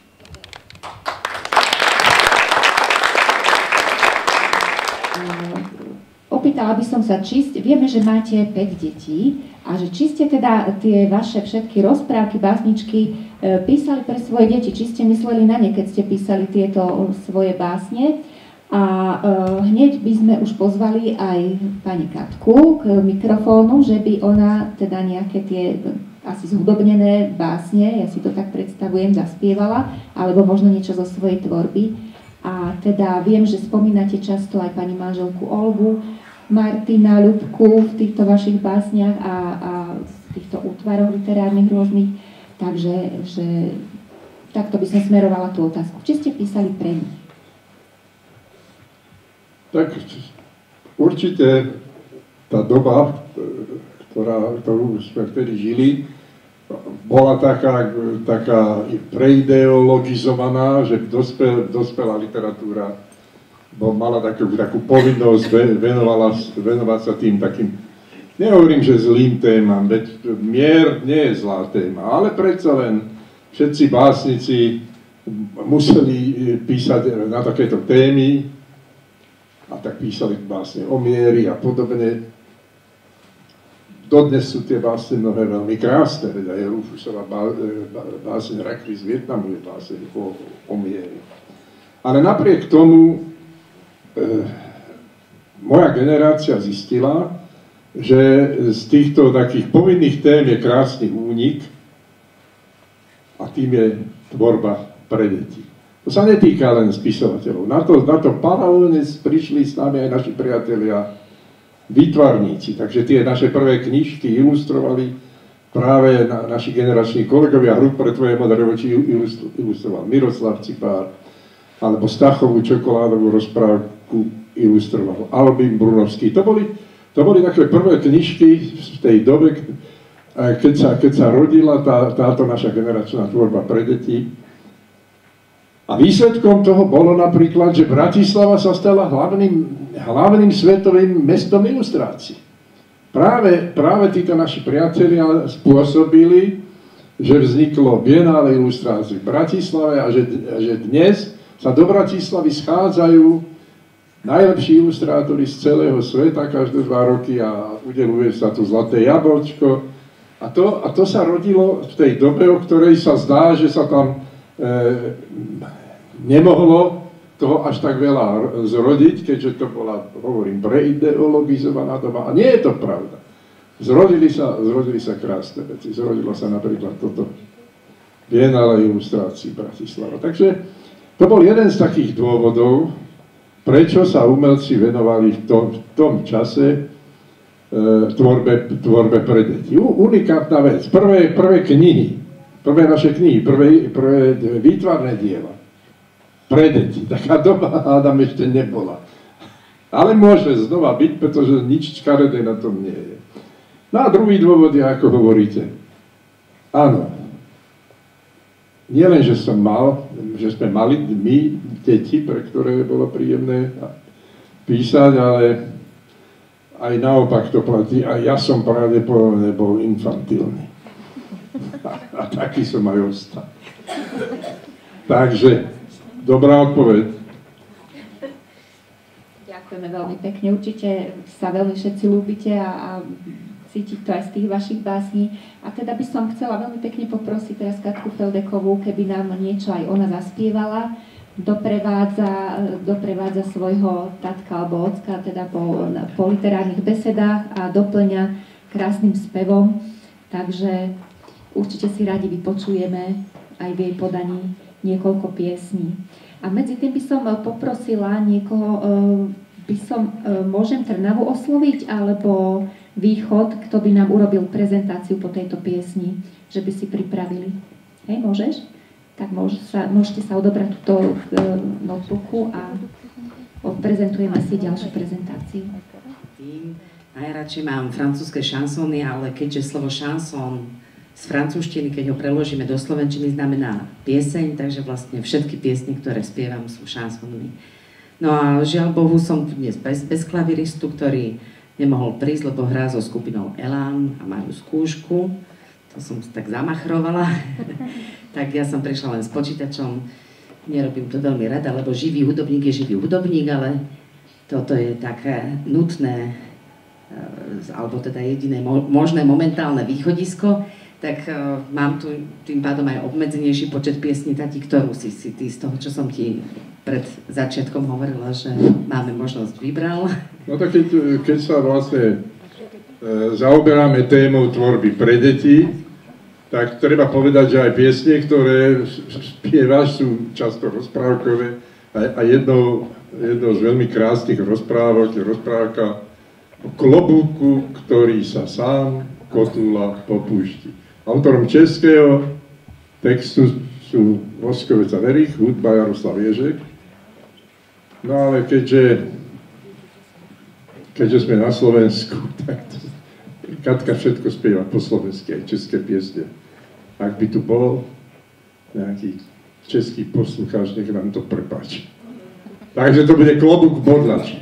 S1: Opýtala by som sa, vieme, že máte 5 detí a že či ste teda tie vaše všetky rozprávky, básničky písali pre svoje deti, či ste mysleli na ne, keď ste písali tieto svoje básne. A hneď by sme už pozvali aj pani Katku k mikrofónu, že by ona teda nejaké tie asi zhudobnené básne, ja si to tak predstavujem, zaspievala, alebo možno niečo zo svojej tvorby. A teda viem, že spomínate často aj pani manželku Olgu, Martina, Ľubku v týchto vašich básniach a v týchto útvaroch literárnych rôznych. Takže takto by som smerovala tú otázku. Či ste písali pre nich?
S3: Tak určite tá doba, ktorú sme vtedy žili, bola taká preideologizovaná, že dospelá literatúra mala takú povinnosť venovať sa tým takým, nehovorím, že zlým témam, veď mier nie je zlá téma, ale predsa len všetci básnici museli písať na takéto témy a tak písali básne o mieri a podobne. Dodnes sú tie básne mnohé veľmi krásne, veď aj Rufusova báseň Rakvy z Vietnamu je báseň o mieri. Ale napriek tomu moja generácia zistila, že z týchto takých povinných tém je krásny únik a tým je tvorba pre deti. To sa netýka len spisovateľov. Na to paralelne prišli s nami aj naši priatelia výtvarníci. Takže tie naše prvé knižky ilustrovali práve naši generační kolegovia. Hru pre tvoje modré oči ilustroval Miroslav Cipár, alebo Stachovú čokoládovú rozprávku ilustroval Albin Brunovský. To boli také prvé knižky v tej dobe, keď sa rodila táto naša generačná tvorba pre deti. A výsledkom toho bolo napríklad, že Bratislava sa stala hlavným svetovým mestom ilustrácií. Práve títo naši priatelia spôsobili, že vzniklo Biennále ilustrácií v Bratislave a že dnes sa do Bratislavy schádzajú najlepší ilustrátori z celého sveta každé 2 roky a udeluje sa tu Zlaté jablčko. A to sa rodilo v tej dobe, o ktorej sa zdá, že sa tam nemohlo toho až tak veľa zrodiť, keďže to bola, hovorím, preideologizovaná doba. A nie je to pravda. Zrodili sa krásne veci. Zrodilo sa napríklad toto Biennále ilustrácií Bratislava. Takže to bol jeden z takých dôvodov, prečo sa umelci venovali v tom čase tvorbe pre deti. Unikátna vec. Prvé knihy, prvé naše knihy, prvé výtvarné diela pre deti. Taká doba, hádam, ešte nebola. Ale môže znova byť, pretože nič škaredé na tom nie je. No a druhý dôvod je, ako hovoríte. Áno. Nie len, že sme mali my deti, pre ktoré bolo príjemné písať, ale aj naopak to platí. A ja som pravdepodobne bol infantilný. A taký som aj ostal. Takže, dobrá odpoveď.
S1: Ďakujeme veľmi pekne. Určite sa veľmi všetci ľúbite a cítiť to aj z tých vašich básní. A teda by som chcela veľmi pekne poprosiť teraz Katku Feldekovú, keby nám niečo aj ona zaspievala. Doprevádza svojho tatka alebo ocka teda po literárnych besedách a doplňa krásnym spevom. Takže určite si radi vypočujeme aj v jej podaní niekoľko piesní. A medzi tým by som poprosila niekoho, môžem Trnavu osloviť, alebo Východ, kto by nám urobil prezentáciu po tejto piesni, že by si pripravili. Hej, môžeš? Tak môžete sa odobrať túto notebooku a odprezentujeme si ďalšiu prezentáciu.
S11: Najradšej mám francúzske šansóny, ale keďže slovo šansón z francúzštiny, keď ho preložíme do slovenčiny, znamená pieseň, takže vlastne všetky piesne, ktoré spievam, sú šansónmi. No a žiaľ Bohu som dnes bez klaviristu, ktorý nemohol prísť, lebo hrá so skupinou Elán a majú skúšku. To som tak zamachrovala. Tak ja som prišla len s počítačom. Nerobím to veľmi rada, lebo živý hudobník je živý hudobník, ale toto je také nutné, alebo teda jediné možné momentálne východisko. Tak mám tu tým pádom aj obmedzenejší počet piesní, Tati, ktorú si ty z toho, čo som ti pred začiatkom hovorila, že máme možnosť vybral.
S3: No tak keď sa vlastne zaoberáme témou tvorby pre deti, tak treba povedať, že aj piesne, ktoré spievaš, sú často rozprávkové. A jednou z veľmi krásnych rozprávok je rozprávka o klobúku, ktorý sa sám kotúla po púšti. Autorom českého textu sú Voskovec a Verich, hudba Jaroslav Ježek. No ale keďže sme na Slovensku, tak Katka všetko spieva po slovensky, aj české piesne. Ak by tu bol nejaký český poslucháč, nech nám to prepáči. Takže to bude Klobúk v bodlači.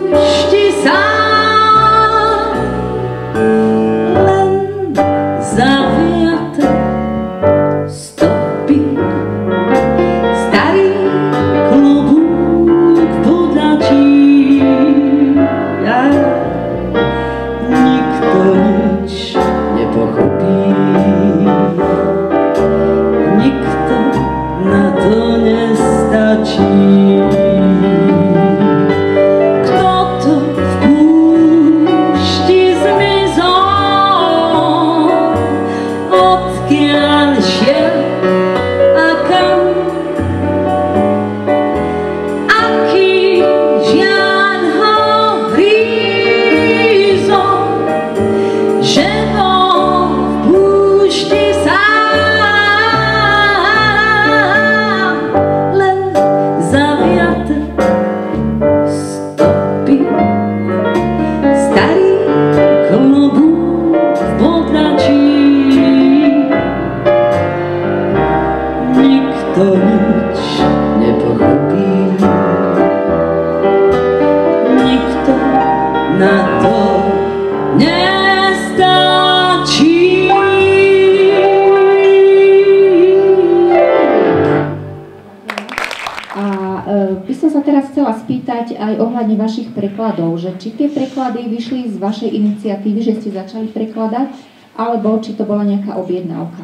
S12: Za
S11: na to nestačí.
S1: By som sa teraz chcela spýtať aj ohľadne vašich prekladov, že či tie preklady vyšli z vašej iniciatívy, že ste začali prekladať, alebo či to bola nejaká objednávka?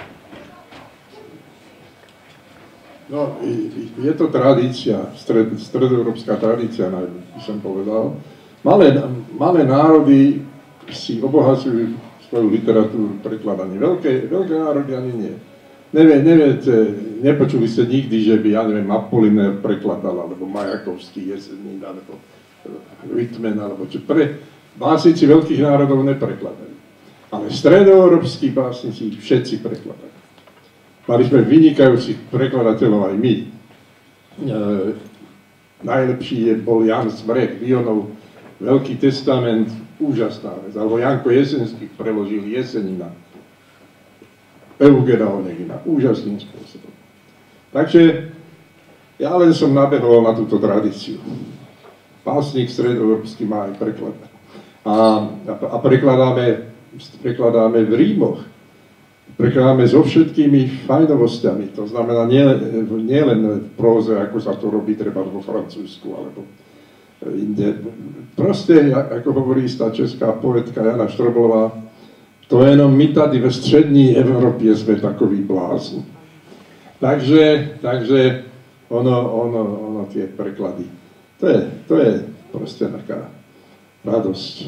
S3: No, je to tradícia, stredoeurópska tradícia, by som povedal. Malé národy si obohacujú svoju literatúru prekladaním. Veľké národy ani nie. Neviete, nepočuli ste nikdy, že by, ja neviem, Apollinaire prekladal, alebo Majakovský, Jesenín, alebo Whitman, alebo čo. Básnici veľkých národov neprekladajú. Ale stredoeurópski básnici všetci prekladajú. Mali sme vynikajúcich prekladateľov aj my. Najlepší bol Jan Smrek, Vionov Veľký testament, úžasná vec. Alebo Janko Jesenský preložil Jesenina. Eugena Onegina, úžasným spôsobom. Takže ja len som nabehol na túto tradíciu. Pásnik stredoeurópsky má aj preklad. A prekladáme v rímoch. Prekladáme so všetkými fajnovostiami. To znamená nie len v próze, ako sa to robí treba vo Francúzsku alebo inde. Proste, ako hovorí istá česká poetka Jana Štroblová, to jenom my tady ve střední Evropě jsme takový blázni. Takže ono tie preklady. To je proste taká radosť.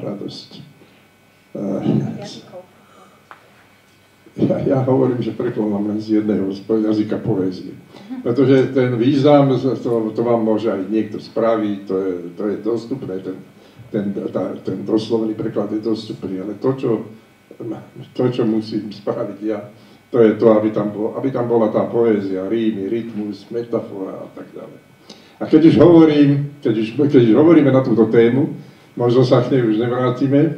S3: Ja hovorím, že prekladám len z jedného jazyka poézie. Pretože ten význam, to vám môže aj niekto spraviť, to je dostupné, ten doslovný preklad je dostupný, ale to, čo musím spraviť ja, to je to, aby tam bola tá poézia, rímy, rytmus, metafora a tak ďalej. A keď už hovoríme na túto tému, možno sa k nej už nevrátime,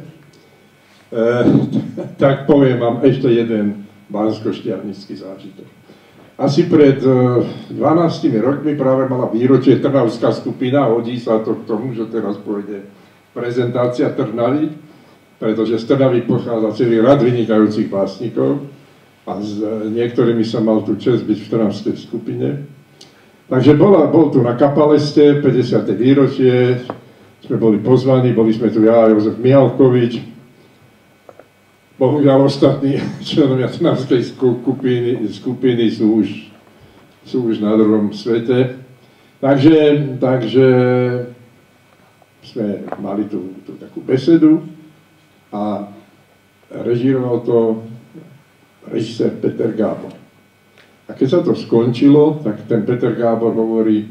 S3: tak poviem vám ešte jeden banskoštiavnický zážitok. Asi pred 12 rokmi práve mala výročie Trnavská skupina, hodí sa to k tomu, že teraz pôjde prezentácia Trnavy, pretože z Trnavy pochádza celý rad vynikajúcich básnikov a s niektorými som mal tu čest byť v Trnavskej skupine. Takže bol tu na Kapaleste 50. výročie, sme boli pozvaní, boli sme tu ja a Jozef Mihalkovič. Bohužiaľ ostatní členovia Trnavskej skupiny sú už na druhom svete. Takže sme mali tu takú besedu a režíroval to režisér Peter Gábor. A keď sa to skončilo, tak ten Peter Gábor hovorí,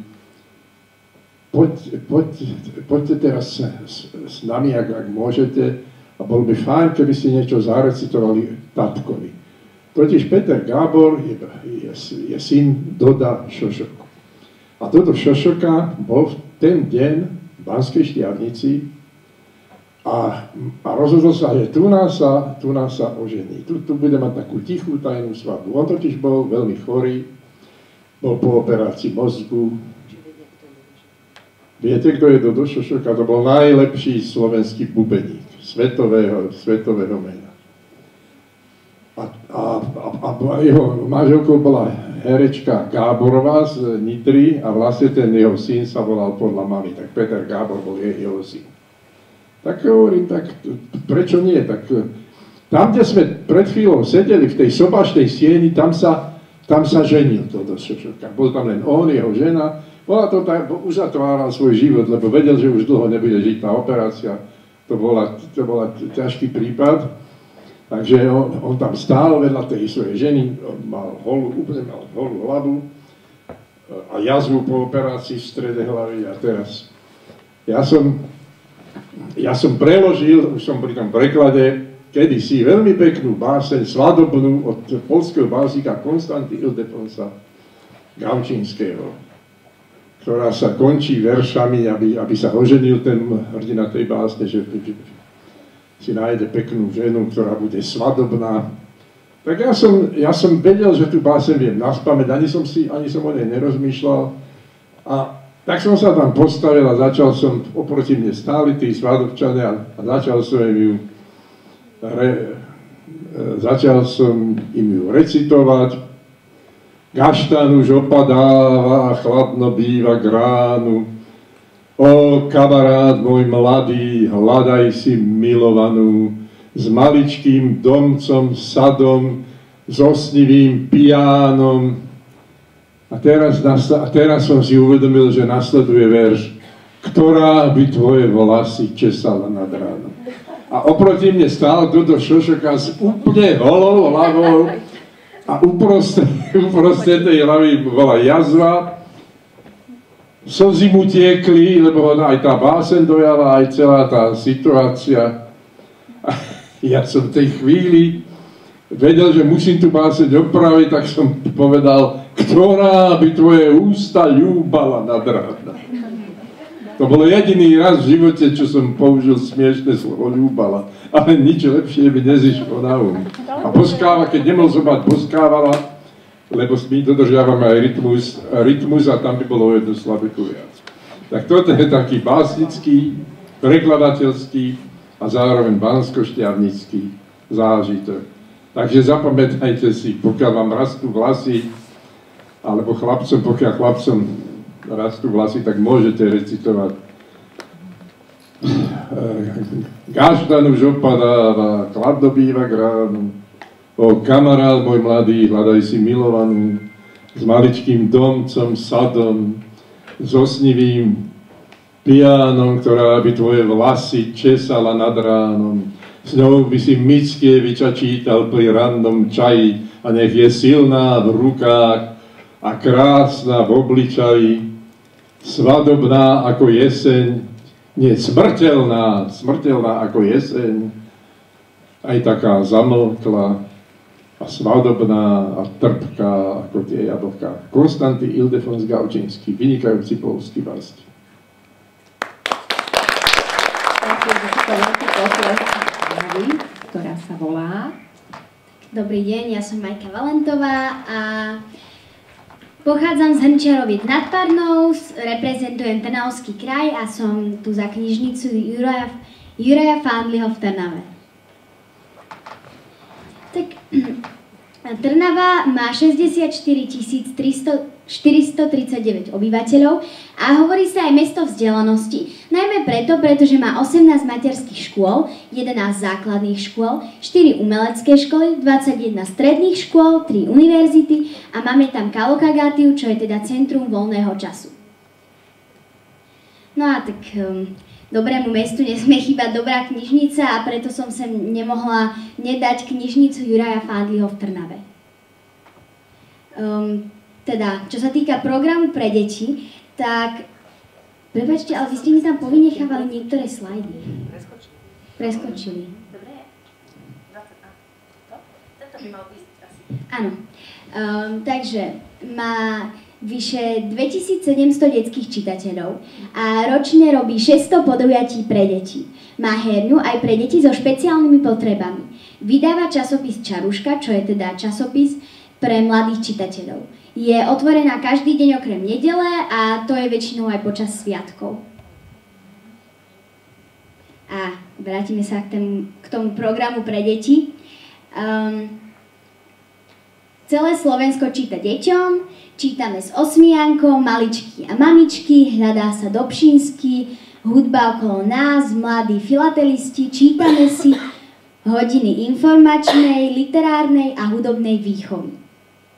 S3: poďte teraz s nami, ak môžete, a bol by fajn, keby ste niečo zarecitovali tatkovi. Totiž Peter Gábor je syn Doda Šošoku. A Dodo Šošoka bol v ten deň v Banskej Štiavnici a rozhodol sa, že tu nás sa ožení. Tu bude mať takú tichú tajnú svadbu. On totiž bol veľmi chorý, bol po operácii mozgu. Viete, kto je Dodo Šošoka? To bol najlepší slovenský bubeník svetového mena. A jeho manželkou bola herečka Gáborová z Nitry a vlastne ten jeho syn sa volal podľa mamy, tak Peter Gábor bol jeho syn. Tak hovorím, tak prečo nie? Tak tam, kde sme pred chvíľou sedeli v tej sobačnej sieni, tam sa ženil Dodo Šošoka. Bol tam len on, jeho žena. Bola to tak, uzatváral svoj život, lebo vedel, že už dlho nebude žiť tá operácia. To bola ťažký prípad. Takže on tam stál vedľa tej svojej ženy, úplne mal holú hlavu a jazvu po operácii v strede hlavy. A teraz ja som preložil, už som pri tom preklade, kedysi veľmi peknú báseň svadobnú od poľského básnika Konstanty Ildefonsa Gavčínskeho, ktorá sa končí veršami, aby sa oženil ten hrdina tej básne, že si nájde peknú ženu, ktorá bude svadobná. Tak ja som vedel, že tú báseň viem naspamäť, ani som o nej nerozmýšľal. A Tak som sa tam postavil a začal som, oproti mne stáli tí svadobčania a začal som im ju recitovať. Gaštan už opadáva a chladno býva k ránu. O kamarát môj mladý, hľadaj si milovanú, s maličkým domcom, sadom, s osnivým pijánom. A teraz som si uvedomil, že nasleduje verš, ktorá by tvoje vlasy česala nad ránom. A oproti mne stál toto šošoka s úplne holou hlavou a uprostred tej hlavy bola jazva. Slzy mu tiekli, lebo aj tá báseň dojala, aj celá tá situácia. A ja som v tej chvíli vedel, že musím tú báseň opraviť, tak som povedal, ktorá by tvoje ústa ľúbala nad rána. To bolo jediný raz v živote, čo som použil smiešne slovo ľúbala. Ale nič lepšie by nezišlo na um. A boskáva, keď nemohol som mať boskávala, lebo my dodržiavame aj rytmus a tam by bolo jednu slabiku viac. Tak toto je taký básnický, prekladateľský a zároveň banskošťavnický zážitok. Takže zapamätajte si, pokiaľ vám rastú vlasy, alebo chlapcom, pokiaľ chlapcom rastú vlasy, tak môžete recitovať. Gaštan už opadáva, chladno býva k ránu. O kamarát môj mladý, hľadaj si milovanú, s maličkým domcom, sadom, s osnivým pijánom, ktorá by tvoje vlasy česala nad ránom. S ňou by si Mickiewicza čítal pri rannom čaji a nech je silná v rukách a krásna v obličaji, svadobná ako jeseň, nie smrteľná ako jeseň, aj taká zamlkla a svadobná a trpká ako tie jablká. Konstanty Ildefons Gaučinský, vynikajúci poľský básnik.
S1: Ktorá sa volá.
S9: Dobrý deň, ja som Majka Valentová a pochádzam z Hrnčiaroviec nad Parnou, reprezentujem Trnavský kraj a som tu za knižnicu Juraja Fandliho v Trnave. Tak Trnava má 64 439 obyvateľov a hovorí sa aj mesto vzdelanosti, najmä pretože má 18 materských škôl, 11 základných škôl, 4 umelecké školy, 21 stredných škôl, 3 univerzity a máme tam Kalokagátiu, čo je teda centrum voľného času. No a tak dobrému mestu nesmie chýbať dobrá knižnica a preto som sem nemohla nedať knižnicu Juraja Fandliho v Trnave. Teda, čo sa týka programu pre deti, tak prepáčte, ale vy ste mi tam povynechávali niektoré slajdy. Preskočili. Áno. Takže má vyše 2700 detských čitateľov a ročne robí 600 podujatí pre deti. Má herňu aj pre deti so špeciálnymi potrebami. Vydáva časopis Čaruška, čo je teda časopis pre mladých čitateľov. Je otvorená každý deň okrem nedele a to je väčšinou aj počas sviatkov. A vrátime sa k tomu programu pre deti. Celé Slovensko číta deťom, čítame s Osmiankom, Maličky a mamičky, Hľadá sa Dobšínsky, Hudba okolo nás, Mladí filatelisti, čítame si hodiny informačnej, literárnej a hudobnej výchovy.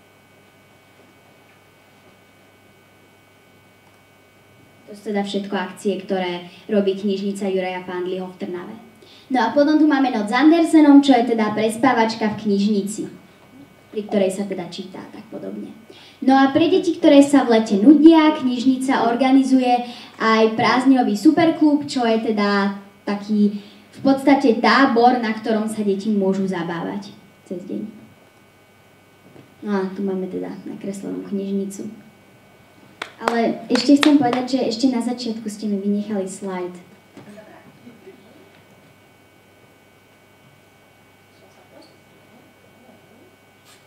S9: To sú teda všetko akcie, ktoré robí knižnica Juraja Fandliho v Trnave. No a potom tu máme Noc s Andersenom, čo je teda prespávačka v knižnici, pri ktorej sa teda číta a tak podobne. No a pre deti, ktoré sa v lete nudia, knižnica organizuje aj prázdninový superklub, čo je teda taký v podstate tábor, na ktorom sa deti môžu zabávať cez deň. No a tu máme teda nakreslenú knižnicu. Ale ešte chcem povedať, že ešte na začiatku ste mi vynechali slajd.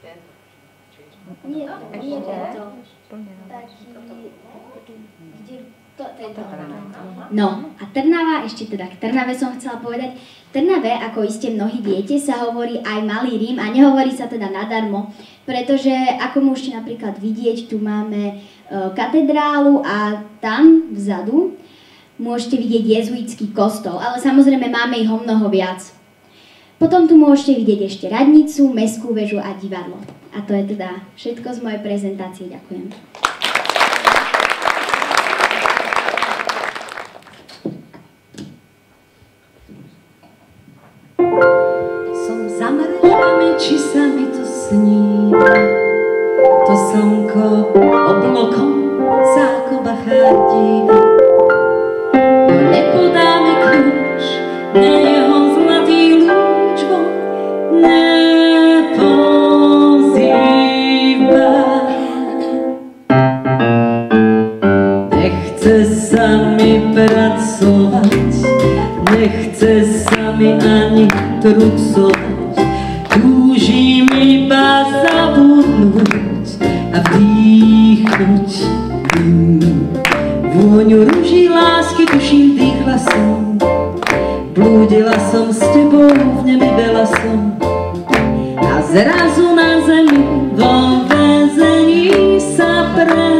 S9: Nie tento. Taký, kde No a Trnava, ešte teda k Trnave som chcela povedať. V Trnave, ako iste mnohí viete, sa hovorí aj Malý Rím a nehovorí sa teda nadarmo, pretože ako môžete napríklad vidieť, tu máme katedrálu a tam vzadu môžete vidieť jezuitský kostol, ale samozrejme máme ich o mnoho viac. Potom tu môžete vidieť ešte radnicu, mestskú väžu a divadlo. A to je teda všetko z mojej prezentácie. Ďakujem.
S12: Som za mrežami, či sa mi to sníva. To slnko oblokom sa ako bachár díva. No nepodá mi kľúč, na jeho zlatý lúč vo nepozýva. Nechce sa mi pracovať, nechce sa mi ani trucovať, túžim iba zabudnúť a vdýchnuť dým. Vôňu rúží lásky tuším dýchla som, blúdila som s tebou, v nebi bela som a zrazu na zemi vo väzení sa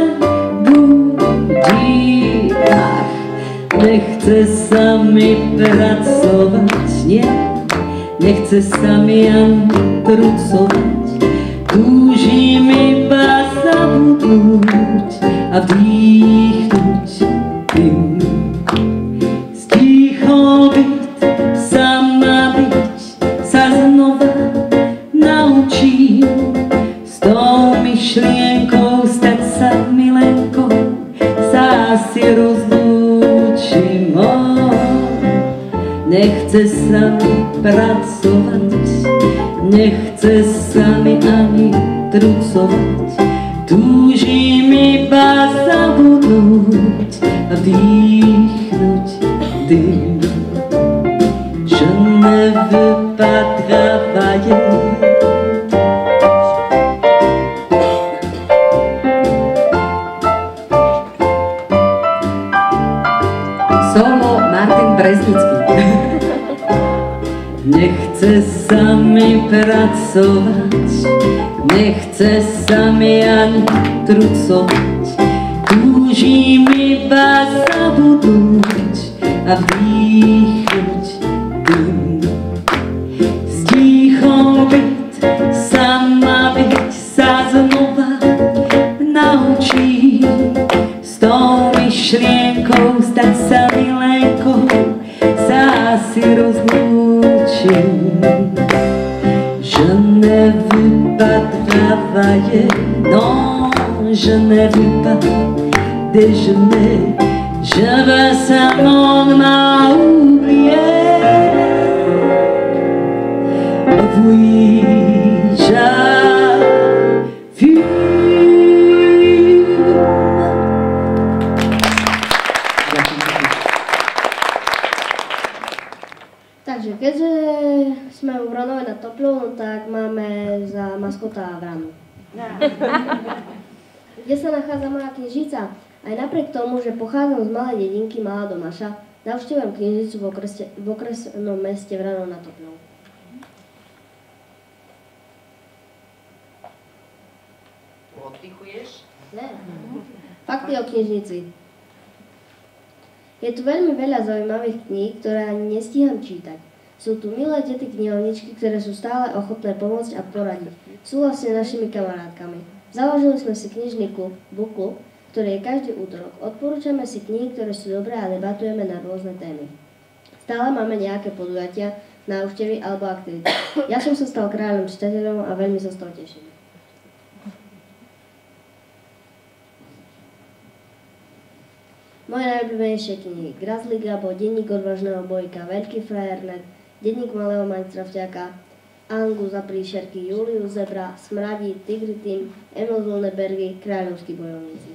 S12: prebudí. Ach, nechce sa mi pracovať, nie, nechce sa mi ani trucovať, túžim iba zabudnúť a vdýchnuť dým. Stichol byť, sama byť, sa znova naučím, s tou myšlienkou stať sa milenkou sa asi rozlúčim. Nechce sa mi pracovať, nechce sa mi ani trucovať, túžim iba zabudnúť a vdýchnuť dým. Je ne veux pas travailler.
S11: Solo Martin Breznický.
S12: Nechce sa mi pracovať, nechce sa mi ani trucovať, túžim iba zabudnúť a vdýchnuť dým. Stichol byť, sama byť, sa znova naučím, s tou myšlienkou stať sa milenkou sa asi rozlúčim. Je ne veux pas travailler, non, je ne veux pas déjeuner, je veux seulement m'oublier. Oui, j'affume.
S7: Takže keďže sme u Vranove nad Topľou, tak máme za maskota Vranu. Kde sa nachádza moja knižnica? Aj napriek tomu, že pochádzam z malej dedinky Malá Domaša, navštevujem knižnicu v okresnom meste Vranov nad Topľou.
S11: Oddychuješ?
S7: Ne. Fakty o knižnici. Je tu veľmi veľa zaujímavých kníh, ktoré ani nestíham čítať. Sú tu milé tety knihovničky, ktoré sú stále ochotné pomôcť a poradiť. Sú vlastne našimi kamarátkami. Založili sme si knižný klub, Book Club, ktorý je každý útorok. Odporúčame si knihy, ktoré sú dobré a debatujeme na rôzne témy. Stále máme nejaké podujatia, návštevy alebo aktivity. Ja som sa stal kráľom čitateľom a veľmi sa z toho teším. Moje najobľúbenejšie knihy: Grazlík Gabo, Denník odvážneho bojka, Veľký frajer, Denník malého majstrovťaka, Angu za príšerky, Julius Zebra, Smradí, Tigri Tým, Emil Zolnebergy, Kráľovskí bojovníci.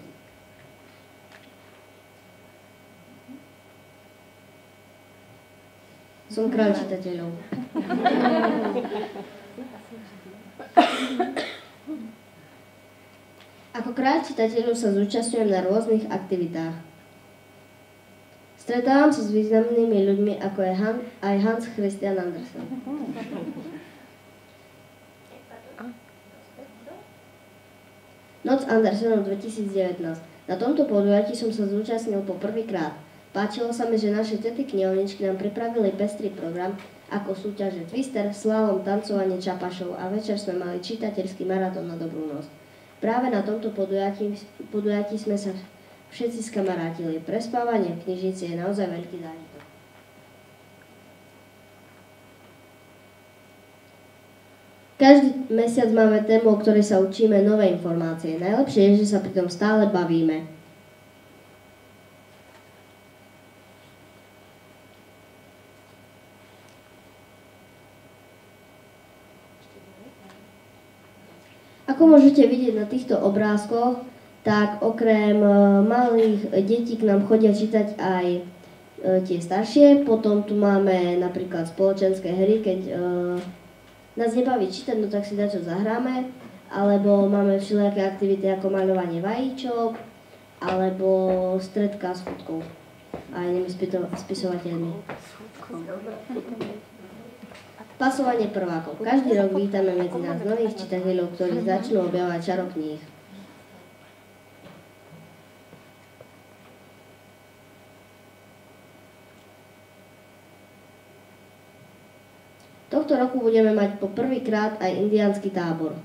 S7: Som kráľ čitateľov. Ako kráľ čitateľov sa zúčastňujem na rôznych aktivitách. Stretávam sa s významnými ľuďmi, ako je aj Hans Christian Andersen. Noc Andersenov 2019. Na tomto podujatí som sa zúčastnil po prvýkrát. Páčilo sa mi, že naše tety knihovničky nám pripravili pestrý program, ako súťaže Twister, slalom, tancovanie čapašov a večer sme mali čitateľský maratón na dobrú noc. Práve na tomto podujatí sme sa všetci skamarátili. Prespávanie v knižnici je naozaj veľký zážitok. Každý mesiac máme tému, o ktorej sa učíme nové informácie. Najlepšie je, že sa pri tom stále bavíme. Ako môžete vidieť na týchto obrázkoch, tak okrem malých detí k nám chodia čítať aj tie staršie. Potom tu máme napríklad spoločenské hry, keď nás nebaví čítať, no tak si dačo zahráme. Alebo máme všelijaké aktivity ako maľovanie vajíčok, alebo stredka s fotkou a inými spisovateľmi. Pasovanie prvákov. Každý rok vítame medzi nás nových čitateľov, ktorí začnú objavovať čaro kníh. Tohto roku budeme mať po prvýkrát aj indiánsky tábor.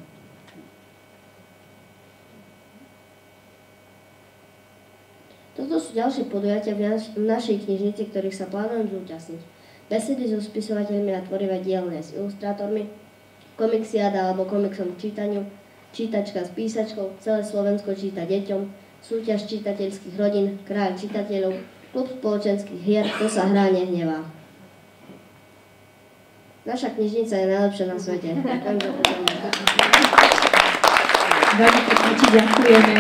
S7: Toto sú ďalšie podujatia v našej knižnici, ktorých sa plánujem zúčastniť. Besedy so spisovateľmi a tvorivé dielne s ilustrátormi, komiksiáda alebo komiksom k čítaniu, čítačka s písačkou, celé Slovensko číta deťom, súťaž čitateľských rodín, kráľ čitateľov, klub spoločenských hier, to sa hrá nehnevá. Naša knižnica je najlepšia na svete. Ďakujem za pozornosť.
S1: Veľmi pekne ti ďakujeme.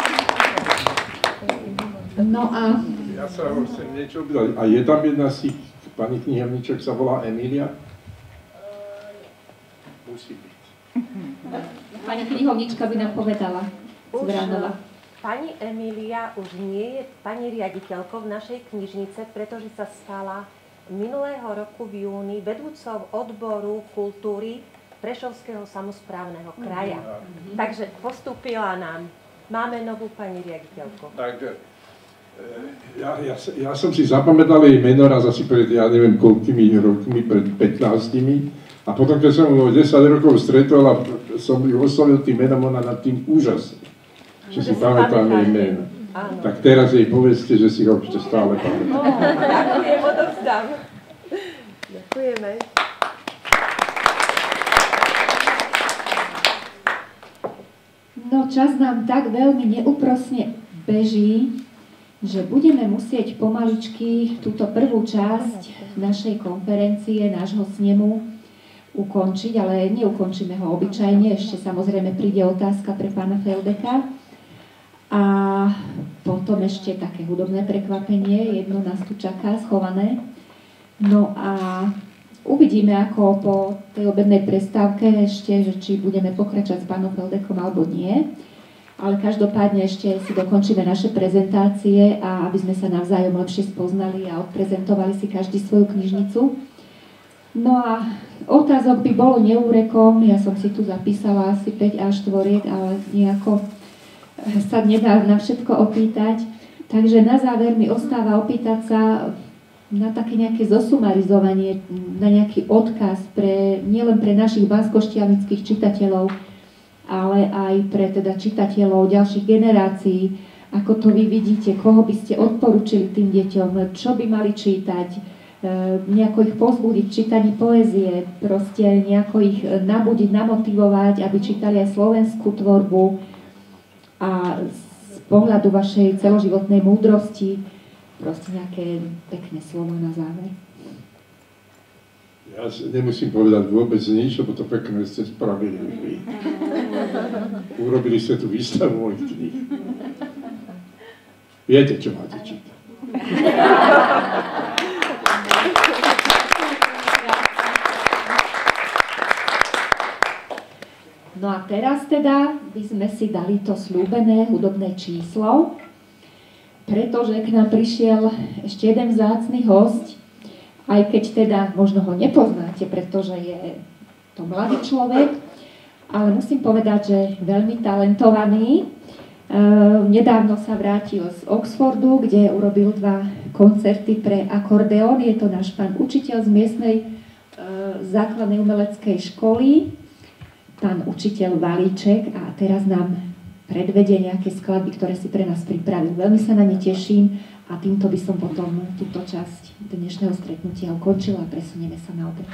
S1: No a...
S3: Ja sa chcem niečo opýtať. A je tam jedna z tých pani knihovničok, sa volá Emília? Musí byť.
S1: Pani knihovnička by nám povedala.
S13: Pani Emília už nie je pani riaditeľkou našej knižnice, pretože sa stala minulého roku v júni vedúcou odboru kultúry Prešovského samosprávneho kraja. Takže postúpila nám. Máme novú pani riaditeľku.
S3: Tak, ja som si zapamätal jej meno raz asi pred, ja neviem koľkými rokmi, pred 15. A potom, keď som ho 10 rokov stretol a som ju oslovil tým menom, ona nad tým úžasne. Že si pamätám jej meno. Áno. Tak teraz jej povedzte, že si ho ešte stále pamätám.
S13: Ďakujem, odovzdám. Ďakujeme.
S1: No čas nám tak veľmi neúprosne beží, že budeme musieť pomaličky túto prvú časť našej konferencie, nášho snemu ukončiť, ale neukončíme ho obyčajne, ešte samozrejme príde otázka pre pána Feldeka. A potom ešte také hudobné prekvapenie, jedno nás tu čaká, schované. No a uvidíme, ako po tej obednej prestávke ešte, že či budeme pokračovať s pánom Feldekom alebo nie. Ale každopádne ešte si dokončíme naše prezentácie a aby sme sa navzájom lepšie spoznali a odprezentovali si každý svoju knižnicu. No a otázok by bolo neúrekom, ja som si tu zapísala asi 5 až 4, ale nejako sa nedá na všetko opýtať. Takže na záver mi ostáva opýtať sa na také nejaké zosumarizovanie, na nejaký odkaz nielen pre našich banskoštiavnických čitateľov, ale aj pre teda čitateľov ďalších generácií. Ako to vy vidíte, koho by ste odporúčili tým deťom, čo by mali čítať, nejako ich povzbudiť v čítaní poézie, proste nejako ich nabudiť, namotivovať, aby čítali aj slovenskú tvorbu. A z pohľadu vašej celoživotnej múdrosti proste nejaké pekné slovo na záver.
S3: Ja nemusím povedať vôbec nič, lebo to pekné ste spravili vy. Urobili ste tú výstavu mojich kníh. Viete, čo máte čítať.
S1: No a teraz teda by sme si dali to sľúbené hudobné číslo. pretože k nám prišiel ešte jeden vzácny hosť, aj keď teda možno ho nepoznáte, pretože je to mladý človek, ale musím povedať, že veľmi talentovaný. Nedávno sa vrátil z Oxfordu, kde urobil 2 koncerty pre akordeón. Je to náš pán učiteľ z miestnej základnej umeleckej školy, pán učiteľ Valíček, a teraz nám predvedie nejaké skladby, ktoré si pre nás pripravil. Veľmi sa na ne teším a týmto by som potom túto časť dnešného stretnutia ukončila a presunieme sa na obed.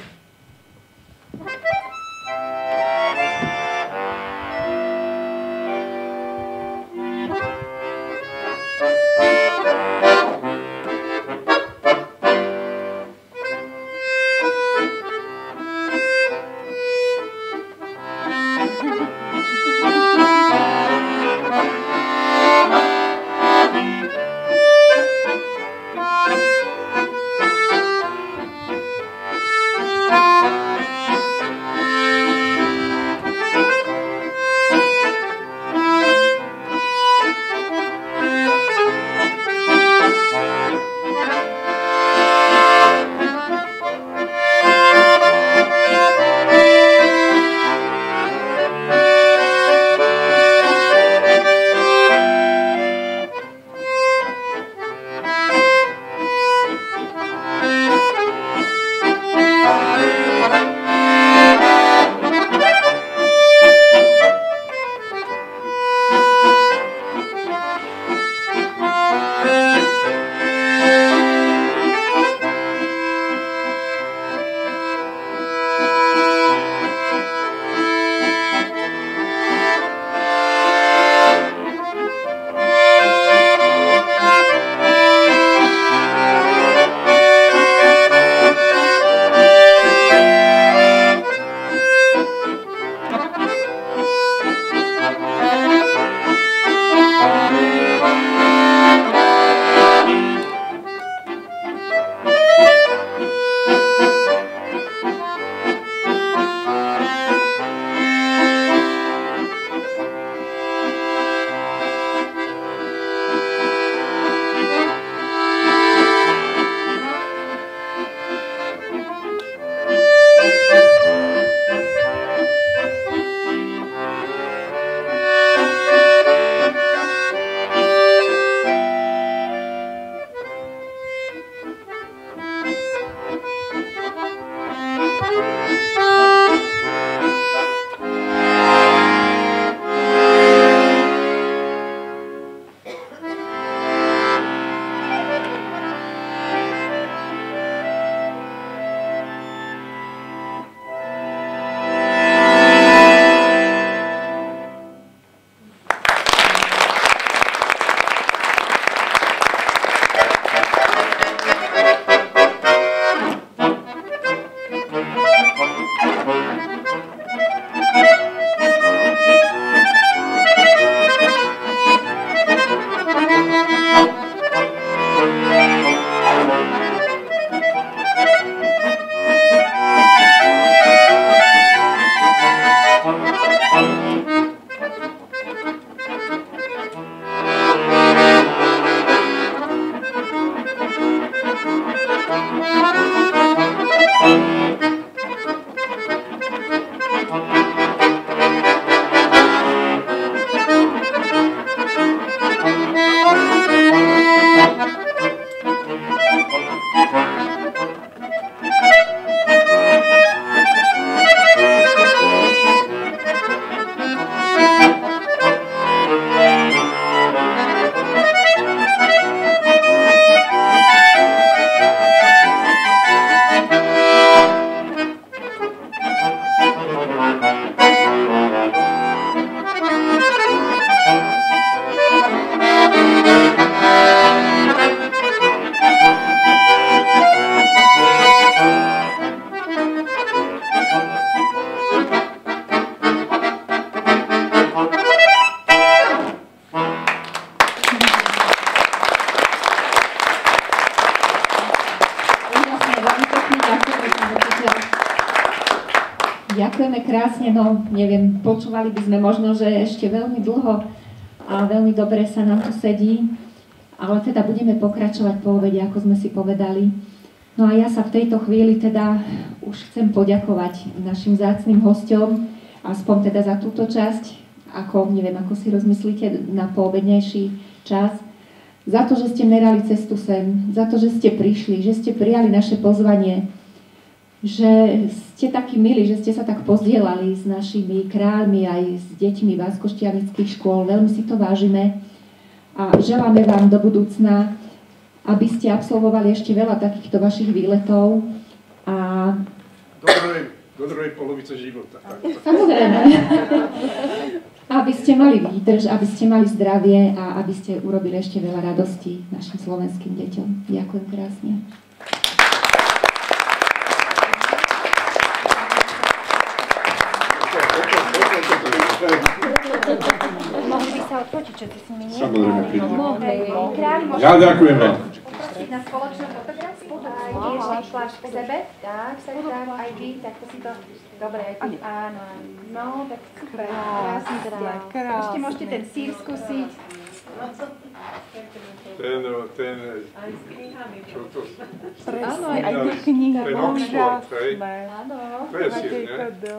S1: Ďakujeme krásne, no neviem, počúvali by sme možno, že ešte veľmi dlho a veľmi dobre sa nám tu sedí. ale teda budeme pokračovať po obede, ako sme si povedali. No a ja sa v tejto chvíli teda už chcem poďakovať našim vzácnym hosťom, aspoň teda za túto časť, neviem, ako si rozmyslíte na poobednejší čas, za to, že ste merali cestu sem, za to, že ste prišli, že ste prijali naše pozvanie, že ste takí milí, že ste sa tak pozdielali s našimi kráľmi aj s deťmi Váckoštianických škôl. Veľmi si to vážime a želáme vám do budúcna, aby ste absolvovali ešte veľa takýchto vašich výletov a
S3: do druhej polovice života.
S1: Samozrejme. Aby ste mali výdrž, aby ste mali zdravie a aby ste urobili ešte veľa radostí našim slovenským deťom. Ďakujem krásne.
S14: Mohli by sa odfotiť, čo ty si mi nie?
S3: Samozrejme. Ja ďakujem vám.
S14: Na spoločnú fotografiu? Ešte tlač k sebe. Tak, aj vy, tak to si to... Dobre, aj ty. Áno, no, tak super. Krásne ste. Ešte môžete ten sír skúsiť.
S3: Ten... Čo to...
S14: Áno, aj tie knihy.
S3: Ten Oxford, hej?
S14: Áno.
S3: To je sír, ne?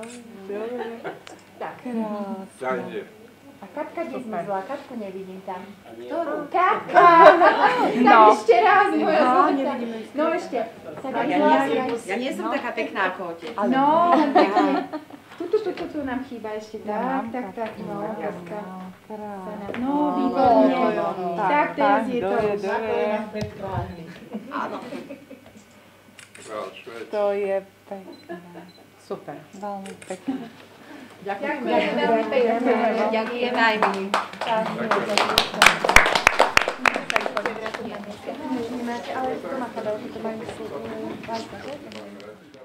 S14: Tak.
S3: Daj, nie.
S14: A Katka kde zmizla? Katku nevidím tam. Ktorú? Katka! Tak ešte raz, moja zlata. No ešte.
S11: Ja nie som taká pekná ako otec.
S14: No, len pekne. Tu nám chýba ešte. Tak, no, Katka. No, výborne. Tak, teraz je to.
S11: Áno.
S15: To je pekné. Super, veľmi pekné.
S14: Ďakujem veľmi pekne.
S11: Ďakujem aj my.
S14: Ale to má chodil, že to majú